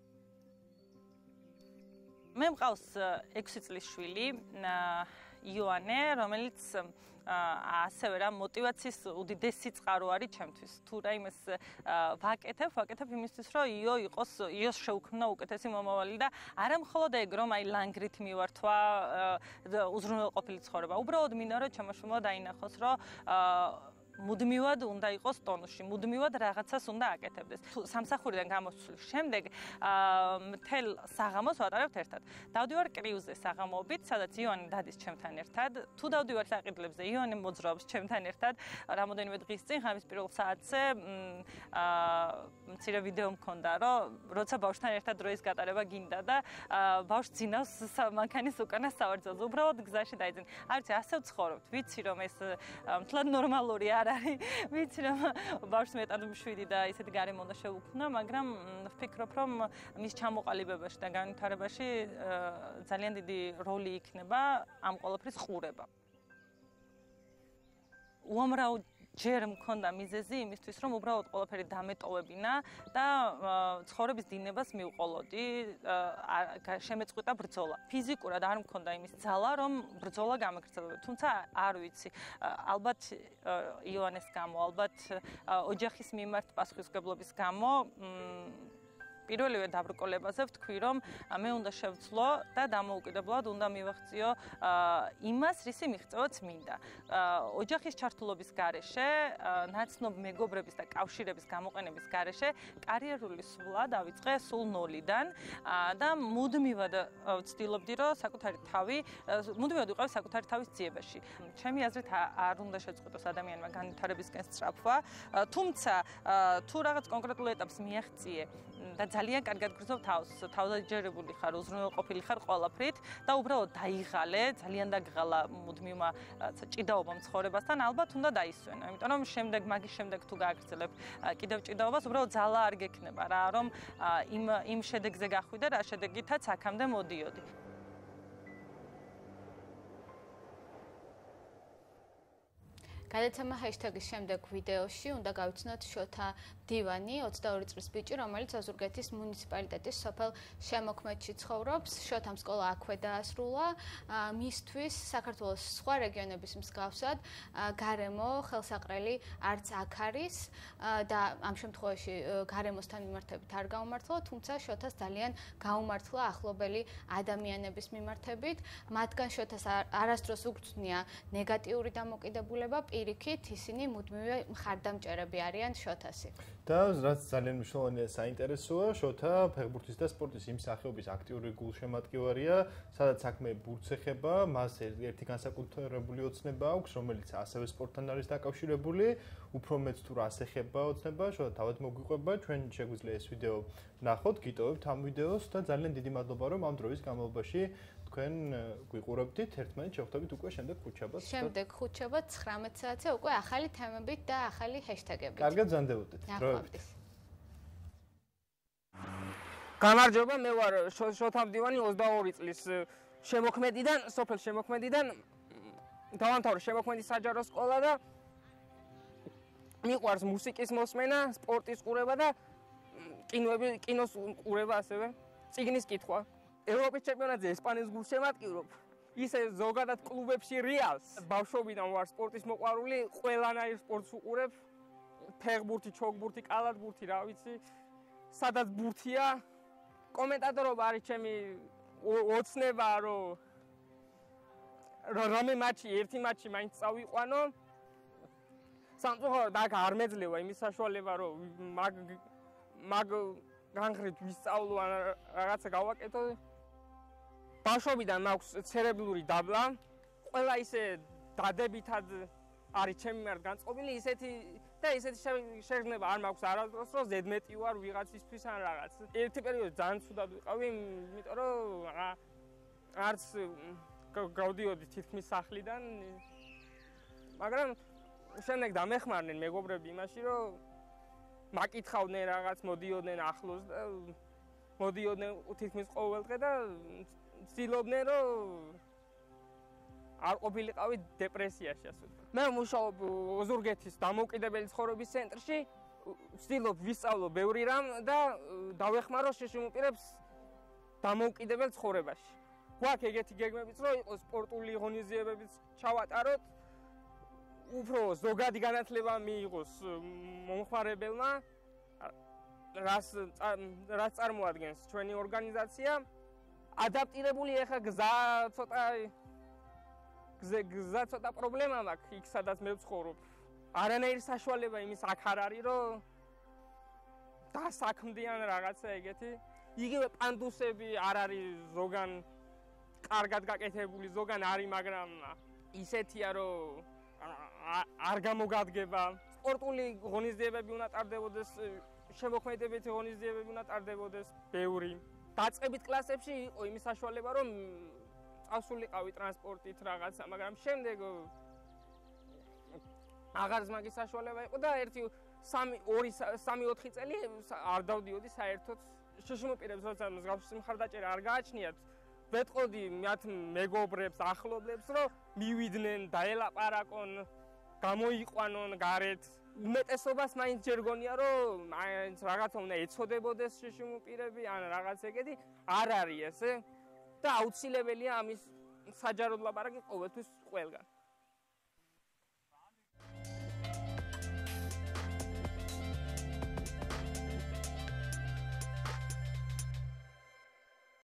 მე მყავს 6 წლის შვილი, იოანე, რომელიც ასევე რა мотиваციის უდიდესი წყარო არის ჩემთვის. თუ რაიმეს ვაკეთებ იმისთვის, რომ იოს შეუქმნა უკეთესი მომავალი და არა მხოლოდ ეგ, რომ აი ლანგრით მივართვა უზრუნველყოფილი ცხოვრება. უბრალოდ მინდა რომ ჩემაშვილმა დაინახოს, რომ მუდმივად უნდა იყოს ტონუსში, მუდმივად რაღაცას უნდა აკეთებდეს. სამსახურიდან გამოსვლის შემდეგ მთელ საღამოს ვატარებთ ერთად. დავდივარ კრივზე საღამოობით, სადაც იონი დადის ჩემთან ერთად. თუ დავდივარ საყიდლებზე, იონი მოძრაობს ჩემთან ერთად. რამოდენიმე დღის წინ, ღამის პირველ საათზე მცირე ვიდეო მქონდა, რომ როცა ბავშვთან ერთად დროის გატარება გინდა და ბავშვს ძინავს მანქანის უკანა სავარძელზე. უბრალოდ გზაში დაიძინა. არ ვიცი, ასე ვცხოვრობთ. ვიცი, რომ ეს მთლად ნორმალური არის. ვიცი რომ ბავშვს მეტად მშვიდი და ისეთი გარემო უნდა შევუქმნა, მაგრამ ვფიქრობ რომ მის ჩამოყალიბებაში და განვითარებაში ძალიან დიდი როლი იქნება ამ ყველაფრის ყურება. უამრავ ჯერ მქონდა მიზეზი იმისთვის, რომ უბრალოდ ყველაფერი დამეტოვებინა და ცხოვრების დინებას მივყოლოდი, შემეწყვიტა ბრძოლა. ფიზიკურად არ მქონდა იმის ძალა, რომ ბრძოლა გამაგრძელებოდა. თუმცა არ ვიცი, ალბათ ივანეს გამო, ალბათ ოჯახის მიმართ პასუხისმგებლობის გამო პირველივე დაბრკოლებაზე ვთქვი, რომ მე უნდა შევძლო და დამოუკიდებლად უნდა მივახციო იმას, რისი მიღწევაც მინდა. ოჯახის ჩართულობის გარეშე, ნაცნობ მეგობრების და კავშირების გამოყენების გარეშე კარიერული სვლა დავიწყე სულ ნოლიდან და მუდმივად ვცდილობდი, რომ მუდმივად ვიყავი საკუთარი თავის ძიებაში. ჩემი აზრით არ უნდა შეწყვიტოს ადამიანმა განვითარებისკენ სწრაფვა, თუმცა თუ რაღაც კონკრეტულ ეტაპს მიაღწიე და ძალიან კარგად გრძნობ თავს, თავდაჯერებული ხარ, უზრუნველყოფილი ხარ ყველაფრით და უბრალოდ დაიღალე, ძალიან დაგღალა მუდმივმა ჭიდაობამ ცხოვრებასთან, ალბათ უნდა დაისვენო. იმიტომ რომ მაგის შემდეგ თუ გააგრძელებ კიდევ ჭიდაობას, უბრალოდ ძალა არ გექნება რა, რომ იმ შედეგზე გახვიდე, რა შედეგითაც აქამდე მოდიოდი. გადაცემა ჰეშთეგის შემდეგ ვიდეოში უნდა გავიცნოთ შოთა დივანი, 22 წლის ბიჭი, რომელიც ოზურგეთის მუნიციპალიტეტის სოფელ შემოქმედში ცხოვრობს. შოთამ სკოლა აქვე დაასრულა. მისთვის საქართველოს სხვა რეგიონების მსგავსად გარემო ხელსაყრელი არც აქ არის და ამ შემთხვევაში გარემოსთან მიმართებით არ გაუმართლა, თუმცა შოთას ძალიან გაუმართლა ახლობელი ადამიანების მიმართებით. მათგან შოთას არასდროს უგრძნია ნეგატიური დამოკიდებულება, პირიქით ისინი მუდმივი მხარდამჭერები არიან შოთასი. და რაც ძალიან მნიშვნელოვანია საინტერესოა, შოთა ფეხბურთის და სპორტის იმ სახეობის აქტიური გულშემატკივარია, სადაც საქმე ბურთს ეხება, მას ერთი განსაკუთრებული ოცნება აქვს, რომელიც ასევე სპორტთან არის დაკავშირებული, უფრო მეც თუ რას ეხება ოცნება, შოთა თავად მოგვიყვება, ჩვენ შეგვიძლია ეს ვიდეო ნახოთ, გიტოვებთ ამ ვიდეოს და ძალიან დიდი მადლობა, რომ ამ დროის განმავლობაში თქვენ გვიყურებდით, ერთმანეთს შევხვდებით უკვე შემდეგ ხუთშაბათს. შემდეგ ხუთშაბათს 19 საათზე უკვე ახალი თემებით და ახალი ჰეშთეგებით. კარგად ზანდებოდეთ. გამარჯობა, მე ვარ შოთა დივანი 22 წლის შემოქმედიდან, სოფელ შემოქმედიდან. დავამთავრე შემოქმედის საჯარო სკოლა და მიყვარს მუსიკის მოსმენა, სპორტის ყურება და კინოს ყურება ასევე, წიგნის კითხვა. ევროპის ჩემპიონატზე ესპანეთის გულშემატკივრობ. ისე ზოგადად კლუბებში რეალს. ბავშვობიდან ვარ სპორტის მოყვარული, ყველანაირ სპორტს უყურებ. ფეხბურთი, ჩოგბურთი, კალათბურთი, რა ვიცი. სადაც ბურთია. კომენტატორობა არის ჩემი ოცნება, რომ რამე ერთი მატჩი მაინც წავიყვანო. სამწუხაროდ აქ არ მეძლევა იმის საშუალება, რომ მაგ განხრით ვისწავლო ან რაღაცა გავაკეთო. ბავშვობიდან მაქვს ცერებრული დაბლა. ყველა ისე დადებითად არის ჩემი მიმართ განწყობილი, ისეთი შეგრძნება არ მაქვს არასდროს, რომ ზედმეტი ვარ ვიღაცისთვის ან რაღაც. ერთი პერიოდი ძალიან ცუდად ვიყავი, იმიტომ რომ არც გავდიოდი თითქმის სახლიდან, მაგრამ შემდეგ დამეხმარნენ მეგობრები იმაში, რომ მაკითხავდნენ რაღაც, მოდიოდნენ ახლოს და მოდიოდნენ თითქმის ყოველ დღე და ვცდილობდნენ, რომ არ ყოფილიყავი დეპრესიაში, ასე ვთქვათ. მე მუშაობ ოზურგეთის დამოუკიდებელი ცხოვრების ცენტრში, ვცდილობ ვისწავლო ბევრი რამ და დავეხმარო შეშმოპირებს დამოუკიდებელ ცხოვრებაში. გვაქვს ეგეთი გეგმებიც, რომ იყოს სპორტული ღონისძიებებიც ჩავატაროთ, უფრო ზოგადი განათლება მიიღოს მომხმარებელმა, რაც წარმოადგენს ჩვენი ორგანიზაცია. ადაპტირებული ეხა გზა ცოტა პრობლემა მაქვს იქ, სადაც მე ვცხოვრობ. არანაირი საშუალება იმის აქ არ არის, რომ დასაქმდიან რაღაცა ეგეთი. იგივე პანდუსები არ არის ზოგან კარგად გაკეთებული, ზოგან არის, მაგრამ ისეთია, რომ არ გამოგადგება. სპორტული ღონისძიებები უნდა ტარდებოდეს, შემოქმედებითი ღონისძიებები უნდა ტარდებოდეს ბევრი. დაწყებით კლასებში იყო იმის საშუალება, რომ წავსულიყავი ტრანსპორტით რაღაცა, მაგრამ შემდეგ აღარც მაგის საშუალება იყო და 2-3-4 წელი არ დავდიოდი საერთოდ. შეშმოპირებს, როცა მსგავსი მხარდაჭერა არ გააჩნიათ, ვეტყოდი მათ მეგობრებს, ახლობლებს, რომ მივიდნენ, დაელაპარაკონ, გამოიყვანონ გარეთ. უმეტესობას მაინც ჯერ გონია რომ მაინც რაღაცა უნდა ეცოდებოდეს შიშიმუპირები ან რაღაც ეგეთი არ არის ესე და აუცილებელია ამის საჯაროდ ლაპარაკი ყოველთვის ყველგან.